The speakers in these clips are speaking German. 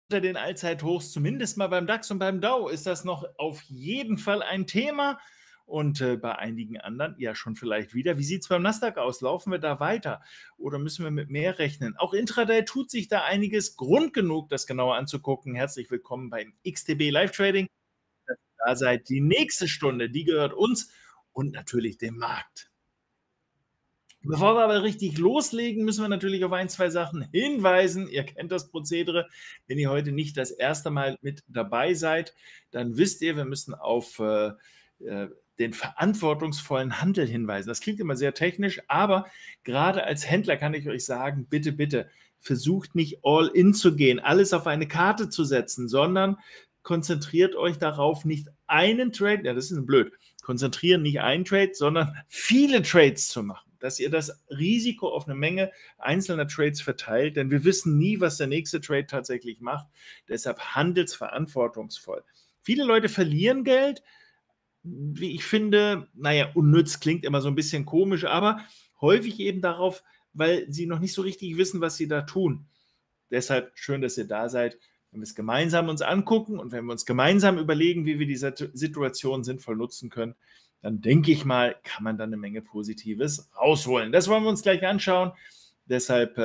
unter den Allzeithochs, zumindest mal beim DAX und beim Dow ist das noch auf jeden Fall ein Thema und bei einigen anderen ja schon vielleicht wieder. Wie sieht es beim Nasdaq aus? Laufen wir da weiter oder müssen wir mit mehr rechnen? Auch intraday tut sich da einiges. Grund genug, das genauer anzugucken. Herzlich willkommen beim XTB Live Trading. Da seid die nächste Stunde, die gehört uns und natürlich dem Markt. Bevor wir aber richtig loslegen, müssen wir natürlich auf ein, zwei Sachen hinweisen. Ihr kennt das Prozedere. Wenn ihr heute nicht das erste Mal mit dabei seid, dann wisst ihr, wir müssen auf den verantwortungsvollen Handel hinweisen. Das klingt immer sehr technisch, aber gerade als Händler kann ich euch sagen, bitte, bitte, versucht nicht all in zu gehen, alles auf eine Karte zu setzen, sondern konzentriert euch darauf, nicht einen Trade, ja, das ist blöd, konzentrieren nicht einen Trade, sondern viele Trades zu machen, dass ihr das Risiko auf eine Menge einzelner Trades verteilt, denn wir wissen nie, was der nächste Trade tatsächlich macht. Deshalb handelt verantwortungsvoll. Viele Leute verlieren Geld, wie ich finde, naja, unnütz klingt immer so ein bisschen komisch, aber häufig eben darauf, weil sie noch nicht so richtig wissen, was sie da tun. Deshalb schön, dass ihr da seid. Wenn wir es gemeinsam uns angucken und wenn wir uns gemeinsam überlegen, wie wir die Situation sinnvoll nutzen können, dann denke ich mal, kann man da eine Menge Positives rausholen. Das wollen wir uns gleich anschauen. Deshalb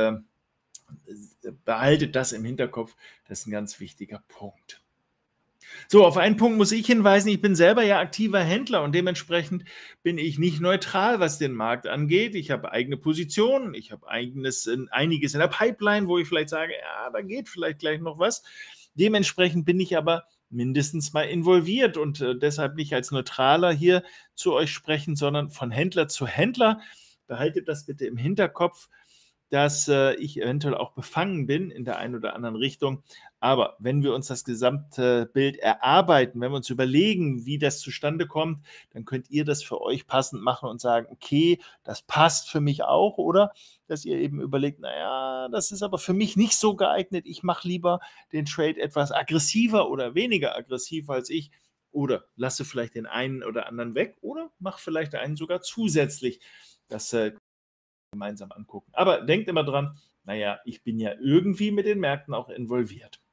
behaltet das im Hinterkopf. Das ist ein ganz wichtiger Punkt. So, auf einen Punkt muss ich hinweisen, ich bin selber ja aktiver Händler und dementsprechend bin ich nicht neutral, was den Markt angeht. Ich habe eigene Positionen, ich habe einiges in der Pipeline, wo ich vielleicht sage, ja, da geht vielleicht gleich noch was. Dementsprechend bin ich aber mindestens mal involviert und deshalb nicht als Neutraler hier zu euch sprechen, sondern von Händler zu Händler. Behaltet das bitte im Hinterkopf, dass ich eventuell auch befangen bin in der einen oder anderen Richtung. Aber wenn wir uns das gesamte Bild erarbeiten, wenn wir uns überlegen, wie das zustande kommt, dann könnt ihr das für euch passend machen und sagen, okay, das passt für mich auch. Oder dass ihr eben überlegt, naja, das ist aber für mich nicht so geeignet. Ich mache lieber den Trade etwas aggressiver oder weniger aggressiv als ich. Oder lasse vielleicht den einen oder anderen weg oder mache vielleicht einen sogar zusätzlich. Das gemeinsam angucken. Aber denkt immer dran, naja, ich bin ja irgendwie mit den Märkten auch involviert.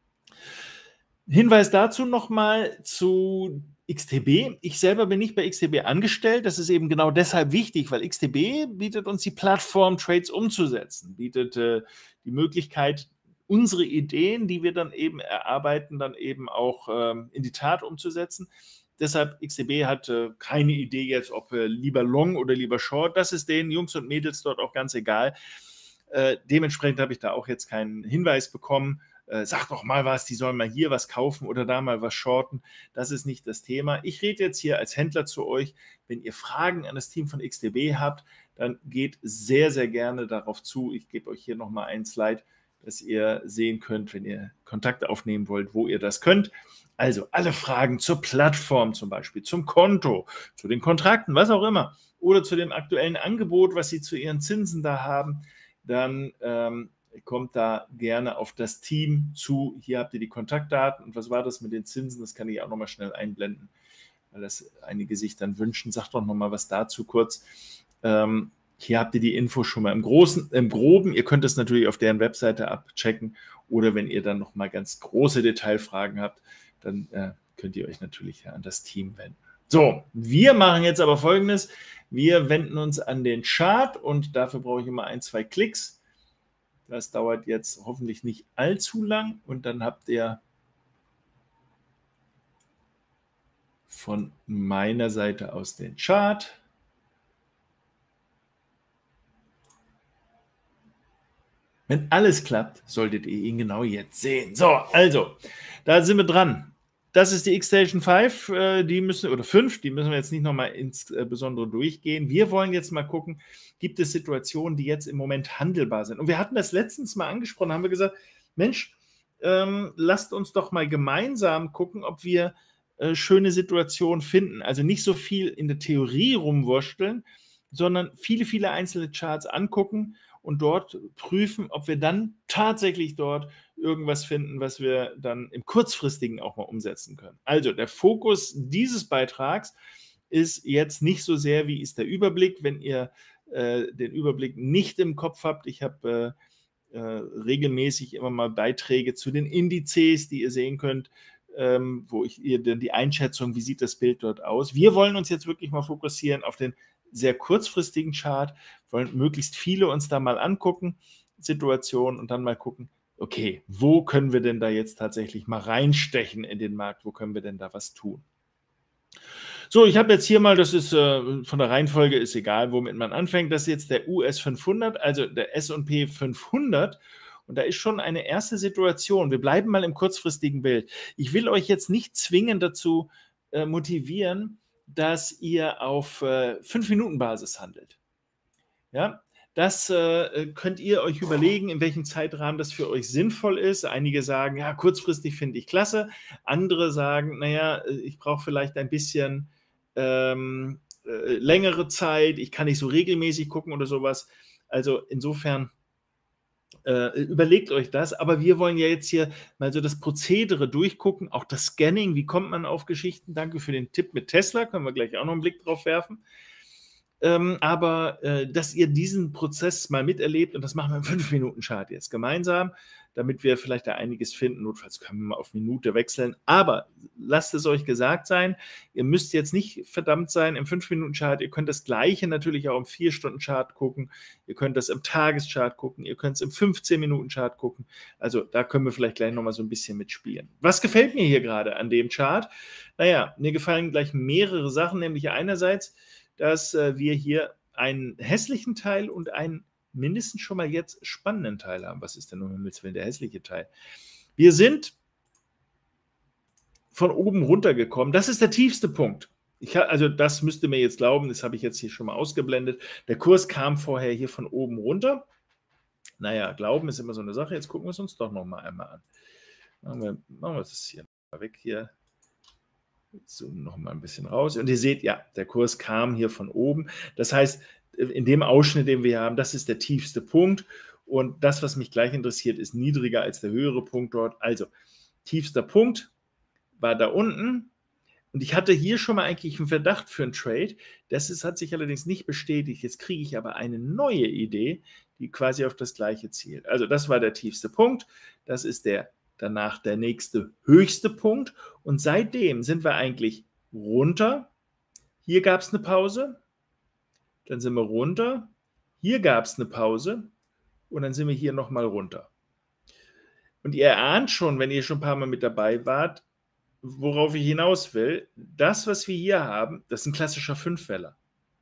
Hinweis dazu nochmal zu XTB. Ich selber bin nicht bei XTB angestellt. Das ist eben genau deshalb wichtig, weil XTB bietet uns die Plattform, Trades umzusetzen, bietet die Möglichkeit, unsere Ideen, die wir dann eben erarbeiten, dann eben auch in die Tat umzusetzen. Deshalb, XTB hat keine Idee jetzt, ob lieber Long oder lieber Short. Das ist den Jungs und Mädels dort auch ganz egal. Dementsprechend habe ich da auch jetzt keinen Hinweis bekommen. Sag doch mal was, die sollen mal hier was kaufen oder da mal was shorten. Das ist nicht das Thema. Ich rede jetzt hier als Händler zu euch. Wenn ihr Fragen an das Team von XTB habt, dann geht sehr, sehr gerne darauf zu. Ich gebe euch hier nochmal ein Slide, dass ihr sehen könnt, wenn ihr Kontakt aufnehmen wollt, wo ihr das könnt. Also alle Fragen zur Plattform zum Beispiel, zum Konto, zu den Kontrakten, was auch immer, oder zu dem aktuellen Angebot, was Sie zu Ihren Zinsen da haben, dann kommt da gerne auf das Team zu. Hier habt ihr die Kontaktdaten. Und was war das mit den Zinsen? Das kann ich auch nochmal schnell einblenden, weil das einige sich dann wünschen. Sagt doch nochmal was dazu kurz. Hier habt ihr die Info schon mal im Groben. Ihr könnt es natürlich auf deren Webseite abchecken. Oder wenn ihr dann nochmal ganz große Detailfragen habt, dann könnt ihr euch natürlich an das Team wenden. So, wir machen jetzt aber Folgendes. Wir wenden uns an den Chart und dafür brauche ich immer ein, zwei Klicks. Das dauert jetzt hoffentlich nicht allzu lang und dann habt ihr von meiner Seite aus den Chart. Wenn alles klappt, solltet ihr ihn genau jetzt sehen. So, also, da sind wir dran. Das ist die X-Station 5, die müssen wir jetzt nicht nochmal insbesondere durchgehen. Wir wollen jetzt mal gucken, gibt es Situationen, die jetzt im Moment handelbar sind. Und wir hatten das letztens mal angesprochen, haben wir gesagt, Mensch, lasst uns doch mal gemeinsam gucken, ob wir schöne Situationen finden. Also nicht so viel in der Theorie rumwursteln, sondern viele, viele einzelne Charts angucken und dort prüfen, ob wir dann tatsächlich dort irgendwas finden, was wir dann im Kurzfristigen auch mal umsetzen können. Also der Fokus dieses Beitrags ist jetzt nicht so sehr, wie ist der Überblick, wenn ihr den Überblick nicht im Kopf habt. Ich habe regelmäßig immer mal Beiträge zu den Indizes, die ihr sehen könnt, wo ihr dann die Einschätzung, wie sieht das Bild dort aus. Wir wollen uns jetzt wirklich mal fokussieren auf den sehr kurzfristigen Chart, wollen möglichst viele uns da mal angucken, Situationen, und dann mal gucken, okay, wo können wir denn da jetzt tatsächlich mal reinstechen in den Markt, wo können wir denn da was tun? So, ich habe jetzt hier mal, das ist von der Reihenfolge ist egal, womit man anfängt, das ist jetzt der US 500, also der S&P 500, und da ist schon eine erste Situation. Wir bleiben mal im kurzfristigen Bild. Ich will euch jetzt nicht zwingend dazu motivieren, dass ihr auf 5-Minuten-Basis handelt. Ja, das könnt ihr euch überlegen, in welchem Zeitrahmen das für euch sinnvoll ist. Einige sagen, ja, kurzfristig finde ich klasse. Andere sagen, naja, ich brauche vielleicht ein bisschen längere Zeit. Ich kann nicht so regelmäßig gucken oder sowas. Also insofern überlegt euch das. Aber wir wollen ja jetzt hier mal so das Prozedere durchgucken, auch das Scanning. Wie kommt man auf Geschichten? Danke für den Tipp mit Tesla. Können wir gleich auch noch einen Blick drauf werfen. Aber dass ihr diesen Prozess mal miterlebt, und das machen wir im 5-Minuten-Chart jetzt gemeinsam, damit wir vielleicht da einiges finden. Notfalls können wir mal auf Minute wechseln. Aber lasst es euch gesagt sein, ihr müsst jetzt nicht verdammt sein im 5-Minuten-Chart. Ihr könnt das Gleiche natürlich auch im 4-Stunden-Chart gucken. Ihr könnt das im Tageschart gucken. Ihr könnt es im 15-Minuten-Chart gucken. Also da können wir vielleicht gleich nochmal so ein bisschen mitspielen. Was gefällt mir hier gerade an dem Chart? Naja, mir gefallen gleich mehrere Sachen, nämlich einerseits, dass wir hier einen hässlichen Teil und einen mindestens schon mal jetzt spannenden Teil haben. Was ist denn um Himmels Willen der hässliche Teil? Wir sind von oben runtergekommen. Das ist der tiefste Punkt. Also das müsst ihr mir jetzt glauben, das habe ich jetzt hier schon mal ausgeblendet. Der Kurs kam vorher hier von oben runter. Naja, Glauben ist immer so eine Sache. Jetzt gucken wir es uns doch noch mal einmal an. Machen wir das hier mal weg hier. Zoom noch mal ein bisschen raus. Und ihr seht, ja, der Kurs kam hier von oben. Das heißt, in dem Ausschnitt, den wir haben, das ist der tiefste Punkt. Und das, was mich gleich interessiert, ist niedriger als der höhere Punkt dort. Also, tiefster Punkt war da unten. Und ich hatte hier schon mal eigentlich einen Verdacht für einen Trade. Hat sich allerdings nicht bestätigt. Jetzt kriege ich aber eine neue Idee, die quasi auf das Gleiche zielt. Also, das war der tiefste Punkt. Das ist danach der nächste höchste Punkt. Und seitdem sind wir eigentlich runter. Hier gab es eine Pause. Dann sind wir runter. Hier gab es eine Pause. Und dann sind wir hier nochmal runter. Und ihr ahnt schon, wenn ihr schon ein paar Mal mit dabei wart, worauf ich hinaus will. Das, was wir hier haben, das ist ein klassischer Fünfweller.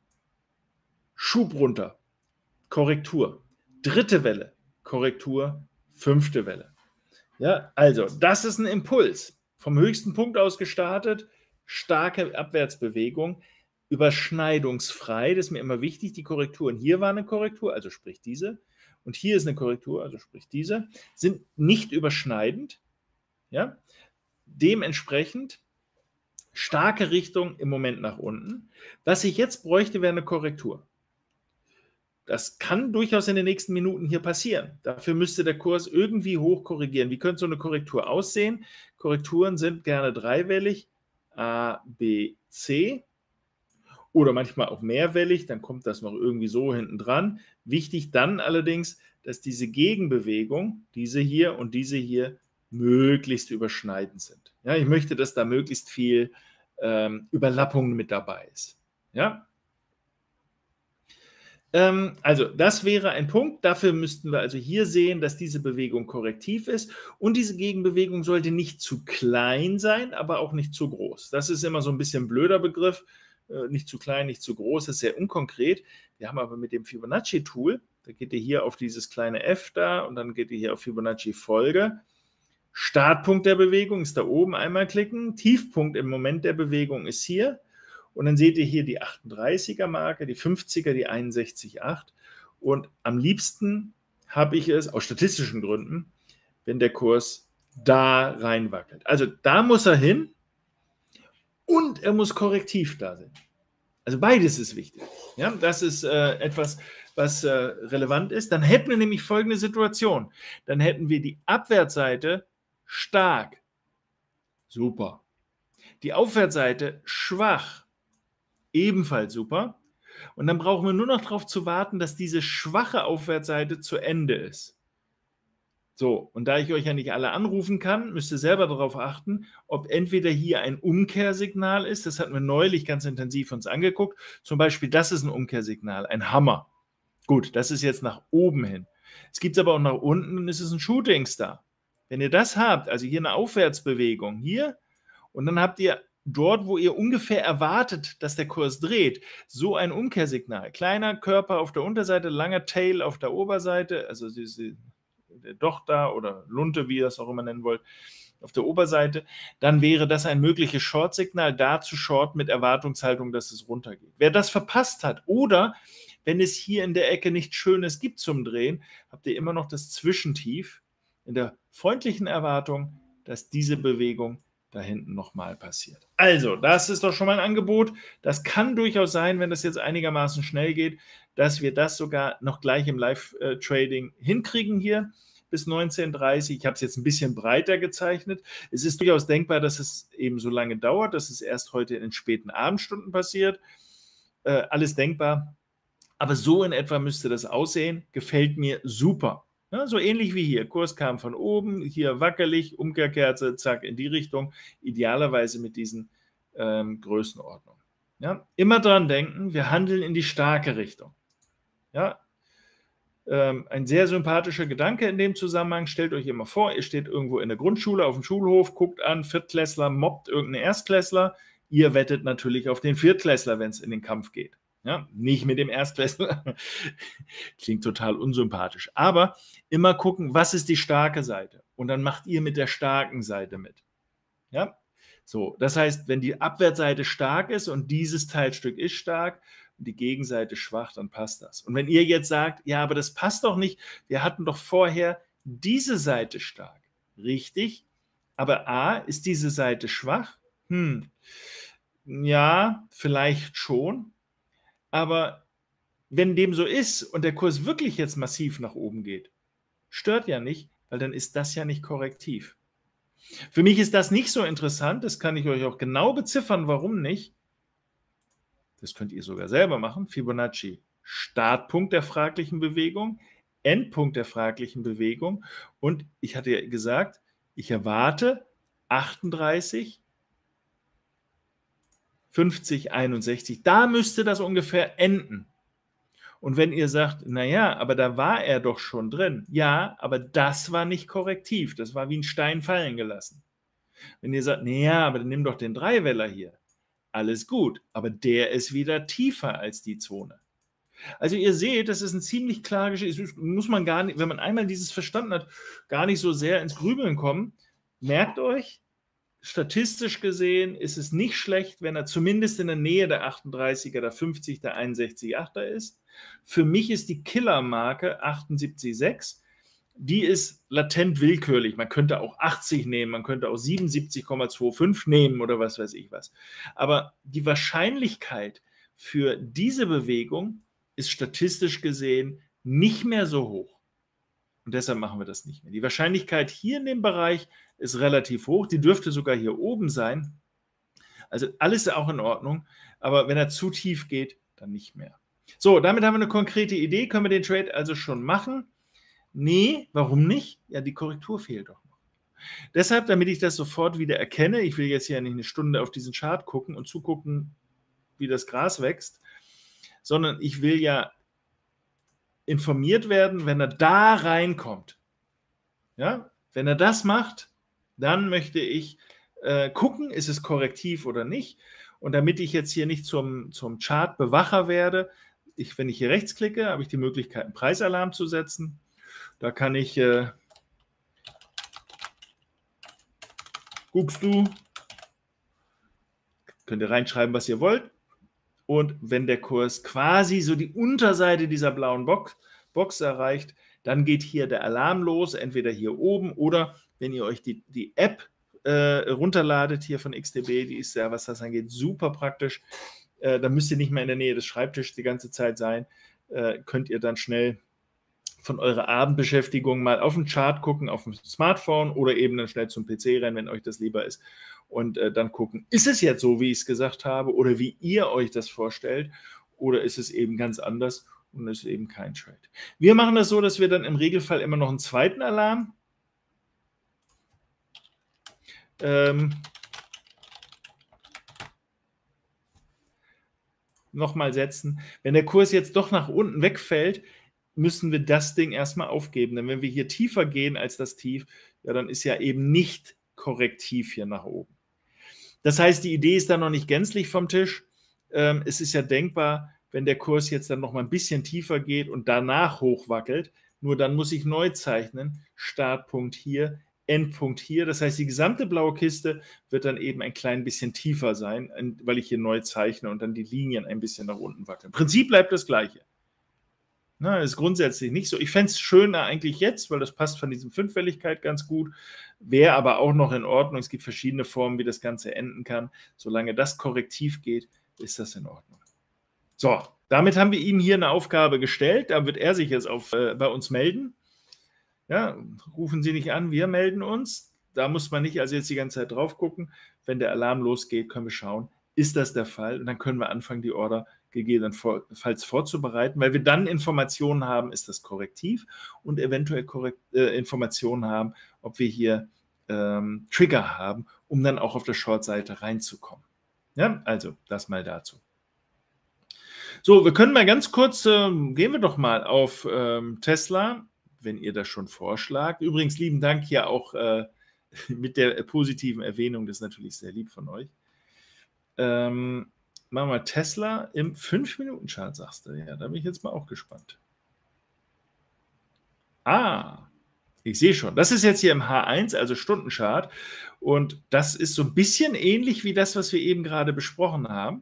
Schub runter. Korrektur. Dritte Welle. Korrektur. Fünfte Welle. Ja, also das ist ein Impuls. Vom höchsten Punkt aus gestartet, starke Abwärtsbewegung, überschneidungsfrei, das ist mir immer wichtig, die Korrekturen. Hier war eine Korrektur, also sprich diese, und hier ist eine Korrektur, also sprich diese, sind nicht überschneidend. Ja? Dementsprechend starke Richtung im Moment nach unten. Was ich jetzt bräuchte, wäre eine Korrektur. Das kann durchaus in den nächsten Minuten hier passieren. Dafür müsste der Kurs irgendwie hoch korrigieren. Wie könnte so eine Korrektur aussehen? Korrekturen sind gerne dreiwellig, A, B, C, oder manchmal auch mehrwellig, dann kommt das noch irgendwie so hinten dran. Wichtig dann allerdings, dass diese Gegenbewegung, diese hier und diese hier, möglichst überschneidend sind. Ja, ich möchte, dass da möglichst viel Überlappung mit dabei ist. Ja? Also das wäre ein Punkt. Dafür müssten wir also hier sehen, dass diese Bewegung korrektiv ist. Und diese Gegenbewegung sollte nicht zu klein sein, aber auch nicht zu groß. Das ist immer so ein bisschen ein blöder Begriff. Nicht zu klein, nicht zu groß, das ist sehr unkonkret. Wir haben aber mit dem Fibonacci-Tool, da geht ihr hier auf dieses kleine F da und dann geht ihr hier auf Fibonacci-Folge. Startpunkt der Bewegung ist da oben, einmal klicken. Tiefpunkt im Moment der Bewegung ist hier. Und dann seht ihr hier die 38er-Marke, die 50er, die 61,8. Und am liebsten habe ich es aus statistischen Gründen, wenn der Kurs da reinwackelt. Also da muss er hin und er muss korrektiv da sein. Also beides ist wichtig. Ja, das ist etwas, was relevant ist. Dann hätten wir nämlich folgende Situation. Dann hätten wir die Abwärtsseite stark. Super. Die Aufwärtsseite schwach. Ebenfalls super. Und dann brauchen wir nur noch darauf zu warten, dass diese schwache Aufwärtsseite zu Ende ist. So, und da ich euch ja nicht alle anrufen kann, müsst ihr selber darauf achten, ob entweder hier ein Umkehrsignal ist, das hatten wir neulich ganz intensiv uns angeguckt, zum Beispiel das ist ein Umkehrsignal, ein Hammer. Gut, das ist jetzt nach oben hin. Es gibt es aber auch nach unten und es ist ein Shooting Star. Wenn ihr das habt, also hier eine Aufwärtsbewegung, hier, und dann habt ihr dort, wo ihr ungefähr erwartet, dass der Kurs dreht, so ein Umkehrsignal. Kleiner Körper auf der Unterseite, langer Tail auf der Oberseite, also diese Dochter oder Lunte, wie ihr das auch immer nennen wollt, auf der Oberseite, dann wäre das ein mögliches Short-Signal, da zu short mit Erwartungshaltung, dass es runtergeht. Wer das verpasst hat oder wenn es hier in der Ecke nichts Schönes gibt zum Drehen, habt ihr immer noch das Zwischentief in der freundlichen Erwartung, dass diese Bewegung da hinten nochmal passiert. Also, das ist doch schon mal ein Angebot. Das kann durchaus sein, wenn das jetzt einigermaßen schnell geht, dass wir das sogar noch gleich im Live-Trading hinkriegen hier bis 19:30 Uhr. Ich habe es jetzt ein bisschen breiter gezeichnet. Es ist durchaus denkbar, dass es eben so lange dauert, dass es erst heute in den späten Abendstunden passiert. Alles denkbar. Aber so in etwa müsste das aussehen. Gefällt mir super. Ja, so ähnlich wie hier. Kurs kam von oben, hier wackelig, Umkehrkerze, zack, in die Richtung. Idealerweise mit diesen Größenordnungen. Ja, immer dran denken, wir handeln in die starke Richtung. Ja, ein sehr sympathischer Gedanke in dem Zusammenhang. Stellt euch immer vor, ihr steht irgendwo in der Grundschule, auf dem Schulhof, guckt an, Viertklässler mobbt irgendeinen Erstklässler. Ihr wettet natürlich auf den Viertklässler, wenn es in den Kampf geht. Ja, nicht mit dem Erstklässler. Klingt total unsympathisch. Aber immer gucken, was ist die starke Seite? Und dann macht ihr mit der starken Seite mit. Ja, so. Das heißt, wenn die Abwärtsseite stark ist und dieses Teilstück ist stark und die Gegenseite schwach, dann passt das. Und wenn ihr jetzt sagt, ja, aber das passt doch nicht, wir hatten doch vorher diese Seite stark. Richtig, aber A, ist diese Seite schwach? Ja, vielleicht schon. Aber wenn dem so ist und der Kurs wirklich jetzt massiv nach oben geht, stört ja nicht, weil dann ist das ja nicht korrektiv. Für mich ist das nicht so interessant, das kann ich euch auch genau beziffern, warum nicht. Das könnt ihr sogar selber machen. Fibonacci, Startpunkt der fraglichen Bewegung, Endpunkt der fraglichen Bewegung und ich hatte ja gesagt, ich erwarte 38, 50, 61, da müsste das ungefähr enden. Und wenn ihr sagt, naja, aber da war er doch schon drin. Ja, aber das war nicht korrektiv. Das war wie ein Stein fallen gelassen. Wenn ihr sagt, naja, aber dann nimm doch den Dreiweller hier. Alles gut, aber der ist wieder tiefer als die Zone. Also ihr seht, das ist ein ziemlich klar, muss man gar nicht, wenn man einmal dieses verstanden hat, gar nicht so sehr ins Grübeln kommen. Merkt euch, statistisch gesehen ist es nicht schlecht, wenn er zumindest in der Nähe der 38er, der 50, der 61,8er ist. Für mich ist die Killermarke 78,6. Die ist latent willkürlich. Man könnte auch 80 nehmen, man könnte auch 77,25 nehmen oder was weiß ich was. Aber die Wahrscheinlichkeit für diese Bewegung ist statistisch gesehen nicht mehr so hoch. Und deshalb machen wir das nicht mehr. Die Wahrscheinlichkeit hier in dem Bereich ist relativ hoch. Die dürfte sogar hier oben sein. Also alles auch in Ordnung. Aber wenn er zu tief geht, dann nicht mehr. So, damit haben wir eine konkrete Idee. Können wir den Trade also schon machen? Nee, warum nicht? Ja, die Korrektur fehlt doch noch. Deshalb, damit ich das sofort wieder erkenne, ich will jetzt hier nicht eine Stunde auf diesen Chart gucken und zugucken, wie das Gras wächst, sondern ich will ja informiert werden, wenn er da reinkommt. Ja, wenn er das macht, dann möchte ich gucken, ist es korrektiv oder nicht. Und damit ich jetzt hier nicht zum Chartbewacher werde, wenn ich hier rechts klicke, habe ich die Möglichkeit, einen Preisalarm zu setzen. Da kann ich, guckst du, könnt ihr reinschreiben, was ihr wollt. Und wenn der Kurs quasi so die Unterseite dieser blauen Box erreicht, dann geht hier der Alarm los, entweder hier oben oder wenn ihr euch die App runterladet hier von XTB, die ist ja, was das angeht, super praktisch. Da müsst ihr nicht mehr in der Nähe des Schreibtisches die ganze Zeit sein. Könnt ihr dann schnell von eurer Abendbeschäftigung mal auf den Chart gucken, auf dem Smartphone oder eben dann schnell zum PC rennen, wenn euch das lieber ist. Und dann gucken, ist es jetzt so, wie ich es gesagt habe oder wie ihr euch das vorstellt oder ist es eben ganz anders und ist eben kein Trade. Wir machen das so, dass wir dann im Regelfall immer noch einen zweiten Alarm nochmal setzen. Wenn der Kurs jetzt doch nach unten wegfällt, müssen wir das Ding erstmal aufgeben. Denn wenn wir hier tiefer gehen als das Tief, ja, dann ist ja eben nicht korrektiv hier nach oben. Das heißt, die Idee ist da noch nicht gänzlich vom Tisch. Es ist ja denkbar, wenn der Kurs jetzt dann noch mal ein bisschen tiefer geht und danach hochwackelt, nur dann muss ich neu zeichnen. Startpunkt hier, Endpunkt hier. Das heißt, die gesamte blaue Kiste wird dann eben ein klein bisschen tiefer sein, weil ich hier neu zeichne und dann die Linien ein bisschen nach unten wackeln. Im Prinzip bleibt das Gleiche. Na, ist grundsätzlich nicht so. Ich fände es schöner eigentlich jetzt, weil das passt von diesem Fünffälligkeit ganz gut. Wäre aber auch noch in Ordnung. Es gibt verschiedene Formen, wie das Ganze enden kann. Solange das korrektiv geht, ist das in Ordnung. So, damit haben wir ihm hier eine Aufgabe gestellt. Da wird er sich jetzt bei uns melden. Ja, rufen Sie nicht an, wir melden uns. Da muss man nicht also jetzt die ganze Zeit drauf gucken. Wenn der Alarm losgeht, können wir schauen, ist das der Fall? Und dann können wir anfangen, die Order gegebenenfalls vorzubereiten, weil wir dann Informationen haben, ist das korrektiv und eventuell Informationen haben, ob wir hier Trigger haben, um dann auch auf der Short-Seite reinzukommen. Ja, also das mal dazu. So, wir können mal ganz kurz, gehen wir doch mal auf Tesla, wenn ihr das schon vorschlagt. Übrigens, lieben Dank hier auch mit der positiven Erwähnung, das ist natürlich sehr lieb von euch. Machen wir Tesla im 5-Minuten-Chart, sagst du. Ja, da bin ich jetzt mal auch gespannt. Ich sehe schon. Das ist jetzt hier im H1, also Stundenchart. Und das ist so ein bisschen ähnlich wie das, was wir eben gerade besprochen haben.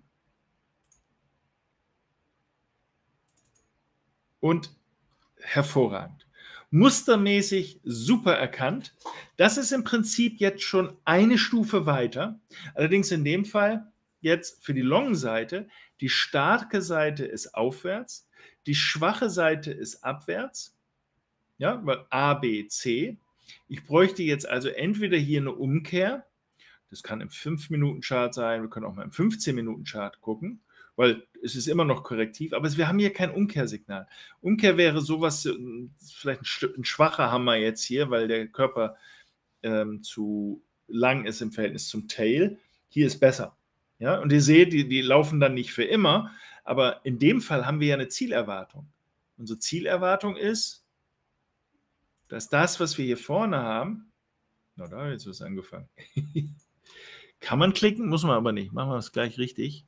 Und hervorragend. Mustermäßig super erkannt. Das ist im Prinzip jetzt schon eine Stufe weiter. Allerdings in dem Fall jetzt für die Long-Seite, die starke Seite ist aufwärts, die schwache Seite ist abwärts, ja, weil A, B, C. Ich bräuchte jetzt also entweder hier eine Umkehr, das kann im 5-Minuten-Chart sein, wir können auch mal im 15-Minuten-Chart gucken, weil es ist immer noch korrektiv, aber wir haben hier kein Umkehrsignal. Umkehr wäre sowas, vielleicht ein schwacher Hammer jetzt hier, weil der Körper zu lang ist im Verhältnis zum Tail. Hier ist besser. Ja? Und ihr seht, die laufen dann nicht für immer, aber in dem Fall haben wir ja eine Zielerwartung. Unsere Zielerwartung ist, dass das, was wir hier vorne haben, na da, jetzt ist es angefangen. Kann man klicken, muss man aber nicht. Machen wir es gleich richtig.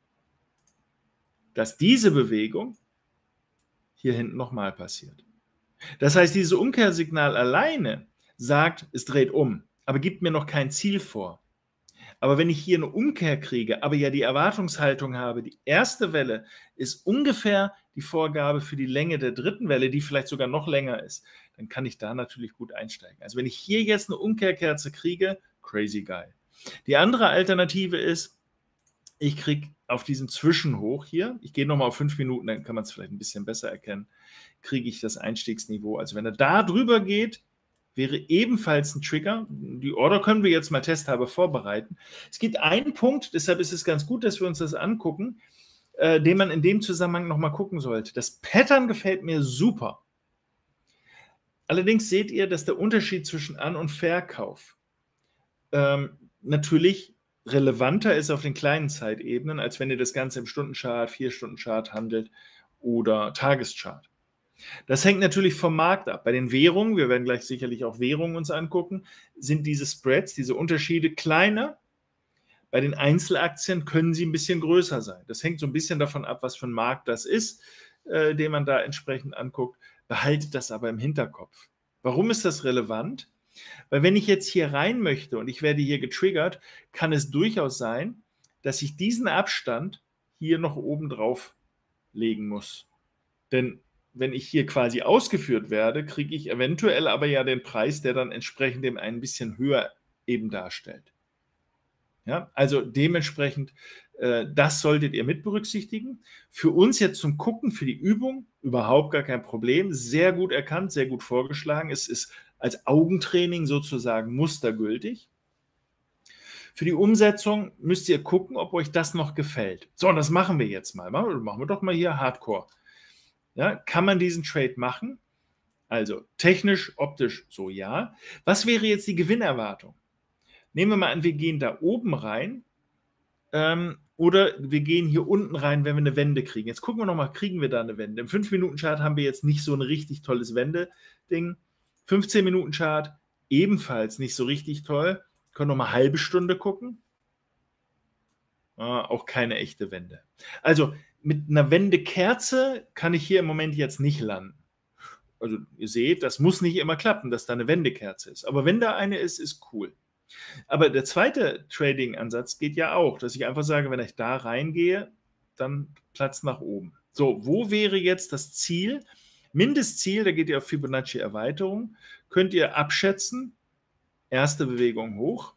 Dass diese Bewegung hier hinten nochmal passiert. Das heißt, dieses Umkehrsignal alleine sagt, es dreht um, aber gibt mir noch kein Ziel vor. Aber wenn ich hier eine Umkehr kriege, aber ja die Erwartungshaltung habe, die erste Welle ist ungefähr die Vorgabe für die Länge der dritten Welle, die vielleicht sogar noch länger ist, dann kann ich da natürlich gut einsteigen. Also wenn ich hier jetzt eine Umkehrkerze kriege, crazy geil. Die andere Alternative ist, ich kriege auf diesem Zwischenhoch hier, ich gehe nochmal auf 5 Minuten, dann kann man es vielleicht ein bisschen besser erkennen, kriege ich das Einstiegsniveau. Also wenn er da drüber geht, wäre ebenfalls ein Trigger. Die Order können wir jetzt mal testhalber vorbereiten. Es gibt einen Punkt, deshalb ist es ganz gut, dass wir uns das angucken, den man in dem Zusammenhang nochmal gucken sollte. Das Pattern gefällt mir super. Allerdings seht ihr, dass der Unterschied zwischen An- und Verkauf natürlich relevanter ist auf den kleinen Zeitebenen, als wenn ihr das Ganze im Stundenchart, 4-Stunden-Chart handelt oder Tageschart. Das hängt natürlich vom Markt ab. Bei den Währungen, wir werden gleich sicherlich auch Währungen uns angucken, sind diese Spreads, diese Unterschiede kleiner. Bei den Einzelaktien können sie ein bisschen größer sein. Das hängt so ein bisschen davon ab, was für ein Markt das ist, den man da entsprechend anguckt. Behaltet das aber im Hinterkopf. Warum ist das relevant? Weil wenn ich jetzt hier rein möchte und ich werde hier getriggert, kann es durchaus sein, dass ich diesen Abstand hier noch oben drauf legen muss. Denn wenn ich hier quasi ausgeführt werde, kriege ich eventuell aber ja den Preis, der dann entsprechend dem ein bisschen höher eben darstellt. Ja, also dementsprechend, das solltet ihr mit berücksichtigen. Für uns jetzt zum Gucken, für die Übung, überhaupt gar kein Problem. Sehr gut erkannt, sehr gut vorgeschlagen. Es ist als Augentraining sozusagen mustergültig. Für die Umsetzung müsst ihr gucken, ob euch das noch gefällt. So, und das machen wir jetzt mal. Machen wir doch mal hier Hardcore. Ja, kann man diesen Trade machen? Also technisch, optisch so ja. Was wäre jetzt die Gewinnerwartung? Nehmen wir mal an, wir gehen da oben rein oder wir gehen hier unten rein, wenn wir eine Wende kriegen. Jetzt gucken wir nochmal, kriegen wir da eine Wende? Im 5-Minuten-Chart haben wir jetzt nicht so ein richtig tolles Wende-Ding. 15-Minuten-Chart ebenfalls nicht so richtig toll. Können nochmal halbe Stunde gucken. Auch keine echte Wende. Also mit einer Wendekerze kann ich hier im Moment jetzt nicht landen. Also ihr seht, das muss nicht immer klappen, dass da eine Wendekerze ist. Aber wenn da eine ist, ist cool. Aber der zweite Trading-Ansatz geht ja auch, dass ich einfach sage, wenn ich da reingehe, dann Platz nach oben. So, wo wäre jetzt das Ziel? Mindestziel, da geht ihr auf Fibonacci-Erweiterung, könnt ihr abschätzen. Erste Bewegung hoch.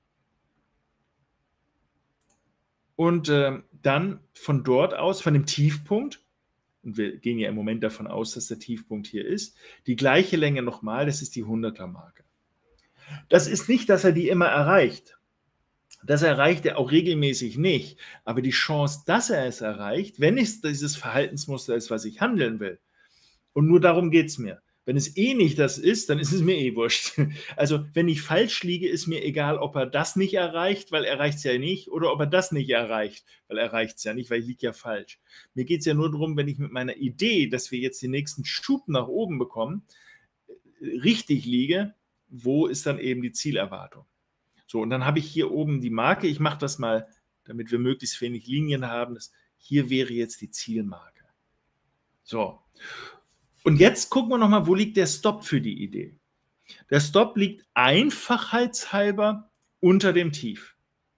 Und dann von dort aus, von dem Tiefpunkt, und wir gehen ja im Moment davon aus, dass der Tiefpunkt hier ist, die gleiche Länge nochmal, das ist die 100er-Marke. Das ist nicht, dass er die immer erreicht. Das erreicht er auch regelmäßig nicht. Aber die Chance, dass er es erreicht, wenn es dieses Verhaltensmuster ist, was ich handeln will, und nur darum geht es mir. Wenn es eh nicht das ist, dann ist es mir eh wurscht. Also wenn ich falsch liege, ist mir egal, ob er das nicht erreicht, weil er erreicht es ja nicht, oder ob er das nicht erreicht, weil er erreicht es ja nicht, weil ich liege ja falsch. Mir geht es ja nur darum, wenn ich mit meiner Idee, dass wir jetzt den nächsten Schub nach oben bekommen, richtig liege, wo ist dann eben die Zielerwartung? So, und dann habe ich hier oben die Marke. Ich mache das mal, damit wir möglichst wenig Linien haben. Hier wäre jetzt die Zielmarke. So. Und jetzt gucken wir nochmal, wo liegt der Stop für die Idee? Der Stop liegt einfachheitshalber unter dem Tief.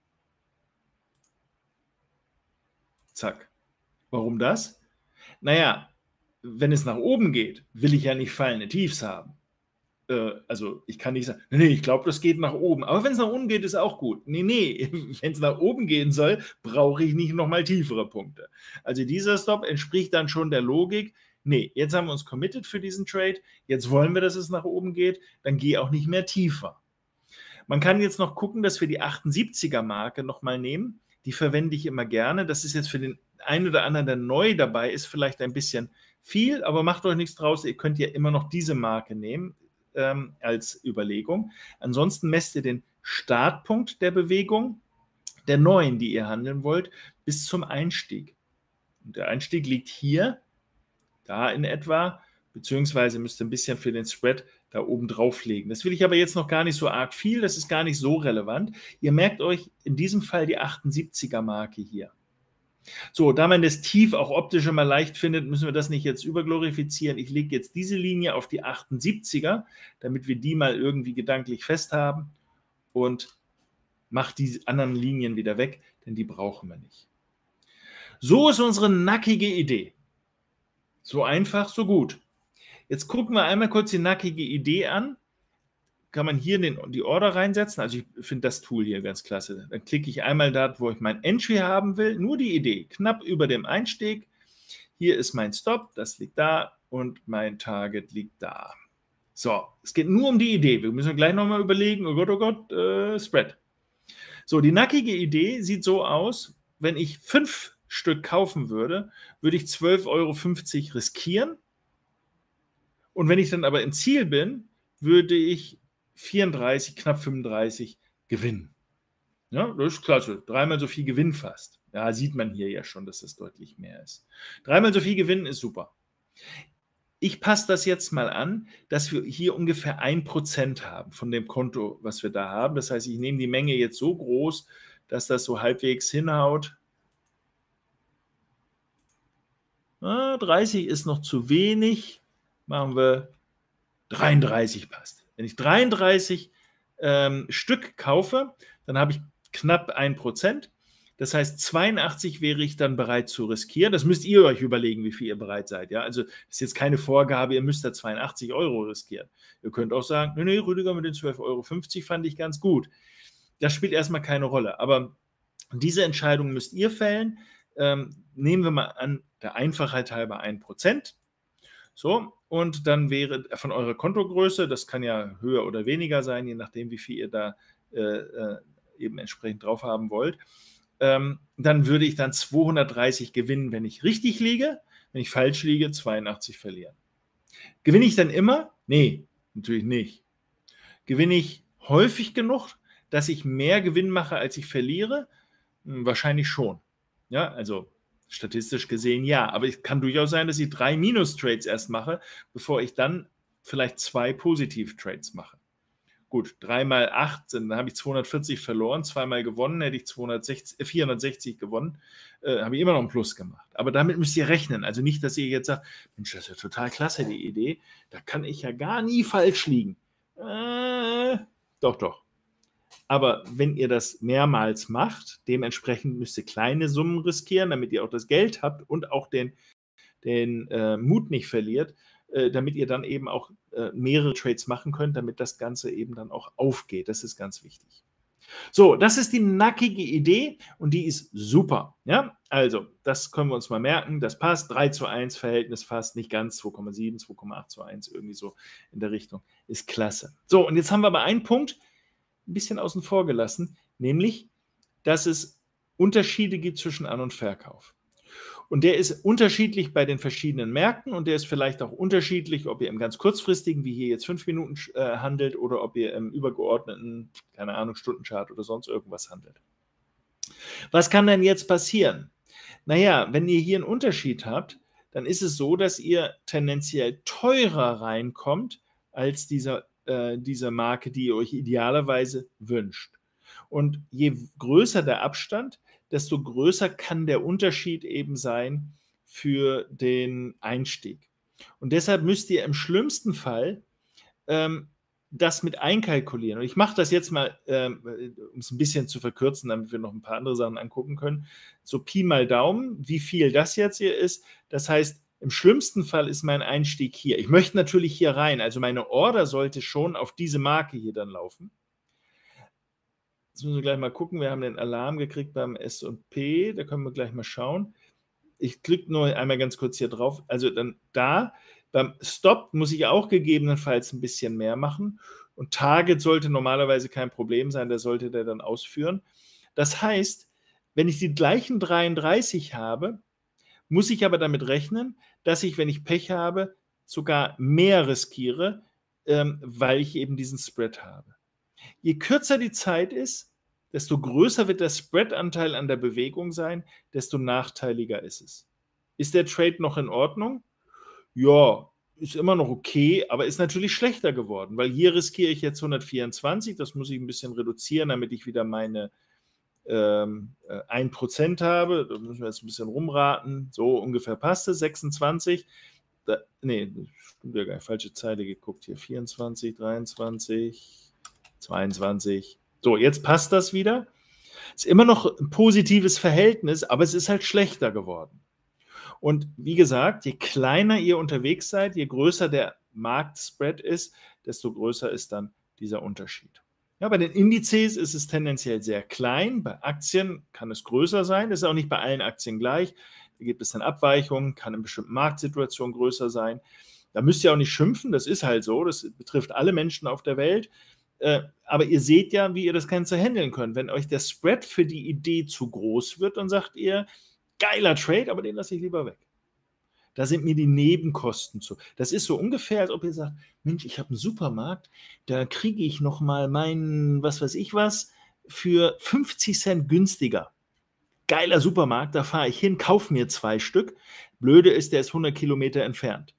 Zack. Warum das? Naja, wenn es nach oben geht, will ich ja nicht fallende Tiefs haben. Also ich kann nicht sagen, nee, ich glaube, das geht nach oben. Aber wenn es nach unten geht, ist auch gut. Nee, wenn es nach oben gehen soll, brauche ich nicht nochmal tiefere Punkte. Also dieser Stop entspricht dann schon der Logik, nee, jetzt haben wir uns committed für diesen Trade, jetzt wollen wir, dass es nach oben geht, dann gehe auch nicht mehr tiefer. Man kann jetzt noch gucken, dass wir die 78er-Marke nochmal nehmen. Die verwende ich immer gerne. Das ist jetzt für den einen oder anderen, der neu dabei ist, vielleicht ein bisschen viel, aber macht euch nichts draus. Ihr könnt ja immer noch diese Marke nehmen als Überlegung. Ansonsten messt ihr den Startpunkt der Bewegung, der neuen, die ihr handeln wollt, bis zum Einstieg. Und der Einstieg liegt hier, da in etwa, beziehungsweise müsst ihr ein bisschen für den Spread da oben drauflegen. Das will ich aber jetzt noch gar nicht so arg viel, das ist gar nicht so relevant. Ihr merkt euch in diesem Fall die 78er-Marke hier. So, da man das Tief auch optisch immer leicht findet, müssen wir das nicht jetzt überglorifizieren. Ich lege jetzt diese Linie auf die 78er, damit wir die mal irgendwie gedanklich festhaben und mache die anderen Linien wieder weg, denn die brauchen wir nicht. So ist unsere nackige Idee. So einfach, so gut. Jetzt gucken wir einmal kurz die nackige Idee an. Kann man hier die Order reinsetzen. Also ich finde das Tool hier ganz klasse. Dann klicke ich einmal da, wo ich mein Entry haben will. Nur die Idee, knapp über dem Einstieg. Hier ist mein Stop, das liegt da und mein Target liegt da. So, es geht nur um die Idee. Wir müssen gleich nochmal überlegen, oh Gott, Spread. So, die nackige Idee sieht so aus, wenn ich 5 Stück kaufen würde, würde ich 12,50 € riskieren. Und wenn ich dann aber im Ziel bin, würde ich 34, knapp 35 gewinnen. Ja, das ist klasse. 3-mal so viel Gewinn fast. Ja, sieht man hier ja schon, dass das deutlich mehr ist. 3-mal so viel Gewinn ist super. Ich passe das jetzt mal an, dass wir hier ungefähr 1% haben von dem Konto, was wir da haben. Das heißt, ich nehme die Menge jetzt so groß, dass das so halbwegs hinhaut. 30 ist noch zu wenig. Machen wir 33 passt. Wenn ich 33 Stück kaufe, dann habe ich knapp 1%. Das heißt, 82 wäre ich dann bereit zu riskieren. Das müsst ihr euch überlegen, wie viel ihr bereit seid. Ja? Also das ist jetzt keine Vorgabe, ihr müsst da 82 € riskieren. Ihr könnt auch sagen, nee, Rüdiger, mit den 12,50 € fand ich ganz gut. Das spielt erstmal keine Rolle. Aber diese Entscheidung müsst ihr fällen. Nehmen wir mal an, der Einfachheit halber 1%. So, und dann wäre von eurer Kontogröße, das kann ja höher oder weniger sein, je nachdem, wie viel ihr da eben entsprechend drauf haben wollt, dann würde ich dann 230 gewinnen, wenn ich richtig liege. Wenn ich falsch liege, 82 verlieren. Gewinne ich dann immer? Nee, natürlich nicht. Gewinne ich häufig genug, dass ich mehr Gewinn mache, als ich verliere? Wahrscheinlich schon. Ja, also statistisch gesehen ja, aber es kann durchaus sein, dass ich 3 Minus-Trades erst mache, bevor ich dann vielleicht 2 Positiv-Trades mache. Gut, 3 mal 8 sind, dann habe ich 240 verloren, 2 mal gewonnen, hätte ich 460 gewonnen, habe ich immer noch einen Plus gemacht. Aber damit müsst ihr rechnen. Also nicht, dass ihr jetzt sagt, Mensch, das ist ja total klasse, die Idee, da kann ich ja gar nie falsch liegen. Doch. Aber wenn ihr das mehrmals macht, dementsprechend müsst ihr kleine Summen riskieren, damit ihr auch das Geld habt und auch den Mut nicht verliert, damit ihr dann eben auch mehrere Trades machen könnt, damit das Ganze eben dann auch aufgeht. Das ist ganz wichtig. So, das ist die nackige Idee und die ist super. Ja, also das können wir uns mal merken. Das passt. 3:1 Verhältnis fast, nicht ganz 2,7, 2,8:1, irgendwie so in der Richtung. Ist klasse. So, und jetzt haben wir aber einen Punkt ein bisschen außen vor gelassen, nämlich, dass es Unterschiede gibt zwischen An- und Verkauf. Und der ist unterschiedlich bei den verschiedenen Märkten und der ist vielleicht auch unterschiedlich, ob ihr im ganz kurzfristigen, wie hier jetzt 5 Minuten handelt oder ob ihr im übergeordneten, keine Ahnung, Stundenchart oder sonst irgendwas handelt. Was kann denn jetzt passieren? Naja, wenn ihr hier einen Unterschied habt, dann ist es so, dass ihr tendenziell teurer reinkommt als dieser Marke, die ihr euch idealerweise wünscht. Und je größer der Abstand, desto größer kann der Unterschied eben sein für den Einstieg. Und deshalb müsst ihr im schlimmsten Fall das mit einkalkulieren. Und ich mache das jetzt mal, um es ein bisschen zu verkürzen, damit wir noch ein paar andere Sachen angucken können. So Pi mal Daumen, wie viel das jetzt hier ist. Das heißt, im schlimmsten Fall ist mein Einstieg hier. Ich möchte natürlich hier rein. Also meine Order sollte schon auf diese Marke hier dann laufen. Jetzt müssen wir gleich mal gucken. Wir haben den Alarm gekriegt beim S&P. Da können wir gleich mal schauen. Ich klicke nur einmal ganz kurz hier drauf. Also dann da, beim Stop muss ich auch gegebenenfalls ein bisschen mehr machen. Und Target sollte normalerweise kein Problem sein. Da sollte der dann ausführen. Das heißt, wenn ich die gleichen 33 habe, muss ich aber damit rechnen, dass ich, wenn ich Pech habe, sogar mehr riskiere, weil ich eben diesen Spread habe. Je kürzer die Zeit ist, desto größer wird der Spread-Anteil an der Bewegung sein, desto nachteiliger ist es. Ist der Trade noch in Ordnung? Ja, ist immer noch okay, aber ist natürlich schlechter geworden, weil hier riskiere ich jetzt 124, das muss ich ein bisschen reduzieren, damit ich wieder meine 1% habe. Da müssen wir jetzt ein bisschen rumraten. So ungefähr passt es, 26. Nee, stimmt ja gar nicht, falsche Zeile geguckt hier. 24, 23, 22. So, jetzt passt das wieder. Ist immer noch ein positives Verhältnis, aber es ist halt schlechter geworden. Und wie gesagt, je kleiner ihr unterwegs seid, je größer der Marktspread ist, desto größer ist dann dieser Unterschied. Ja, bei den Indizes ist es tendenziell sehr klein. Bei Aktien kann es größer sein. Das ist auch nicht bei allen Aktien gleich. Da gibt es dann Abweichungen, kann in bestimmten Marktsituationen größer sein. Da müsst ihr auch nicht schimpfen, das ist halt so. Das betrifft alle Menschen auf der Welt. Aber ihr seht ja, wie ihr das Ganze handeln könnt. Wenn euch der Spread für die Idee zu groß wird, dann sagt ihr, geiler Trade, aber den lasse ich lieber weg. Da sind mir die Nebenkosten zu. Das ist so ungefähr, als ob ihr sagt, Mensch, ich habe einen Supermarkt, da kriege ich noch mal meinen, was weiß ich was, für 50 Cent günstiger. Geiler Supermarkt, da fahre ich hin, kaufe mir 2 Stück. Blöde ist, der ist 100 Kilometer entfernt.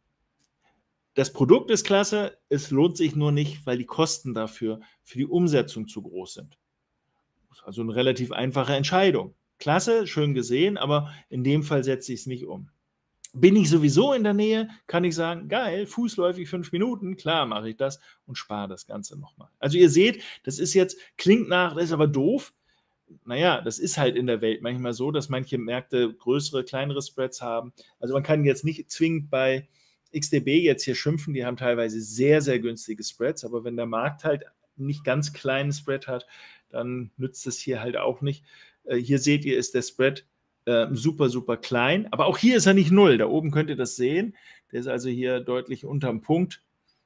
Das Produkt ist klasse, es lohnt sich nur nicht, weil die Kosten dafür für die Umsetzung zu groß sind. Also eine relativ einfache Entscheidung. Klasse, schön gesehen, aber in dem Fall setze ich es nicht um. Bin ich sowieso in der Nähe, kann ich sagen, geil, fußläufig 5 Minuten, klar mache ich das und spare das Ganze nochmal. Also ihr seht, das ist jetzt, klingt nach, das ist aber doof. Naja, das ist halt in der Welt manchmal so, dass manche Märkte größere, kleinere Spreads haben. Also man kann jetzt nicht zwingend bei XTB jetzt hier schimpfen, die haben teilweise sehr, sehr günstige Spreads, aber wenn der Markt halt nicht ganz kleinen Spread hat, dann nützt es hier halt auch nicht. Hier seht ihr, ist der Spread super, super klein. Aber auch hier ist er nicht null. Da oben könnt ihr das sehen. Der ist also hier deutlich unterm Punkt.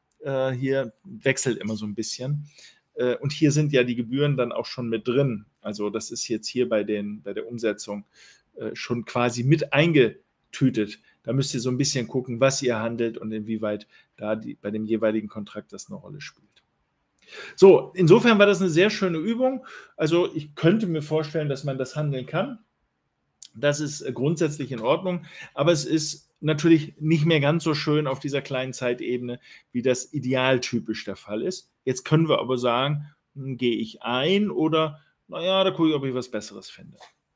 Hier wechselt immer so ein bisschen. Und hier sind ja die Gebühren dann auch schon mit drin. Also das ist jetzt hier bei der Umsetzung schon quasi mit eingetütet. Da müsst ihr so ein bisschen gucken, was ihr handelt und inwieweit da bei dem jeweiligen Kontrakt das eine Rolle spielt. So, insofern war das eine sehr schöne Übung. Also ich könnte mir vorstellen, dass man das handeln kann. Das ist grundsätzlich in Ordnung, aber es ist natürlich nicht mehr ganz so schön auf dieser kleinen Zeitebene, wie das idealtypisch der Fall ist. Jetzt können wir aber sagen, gehe ich ein oder, naja, da gucke ich, ob ich was Besseres finde.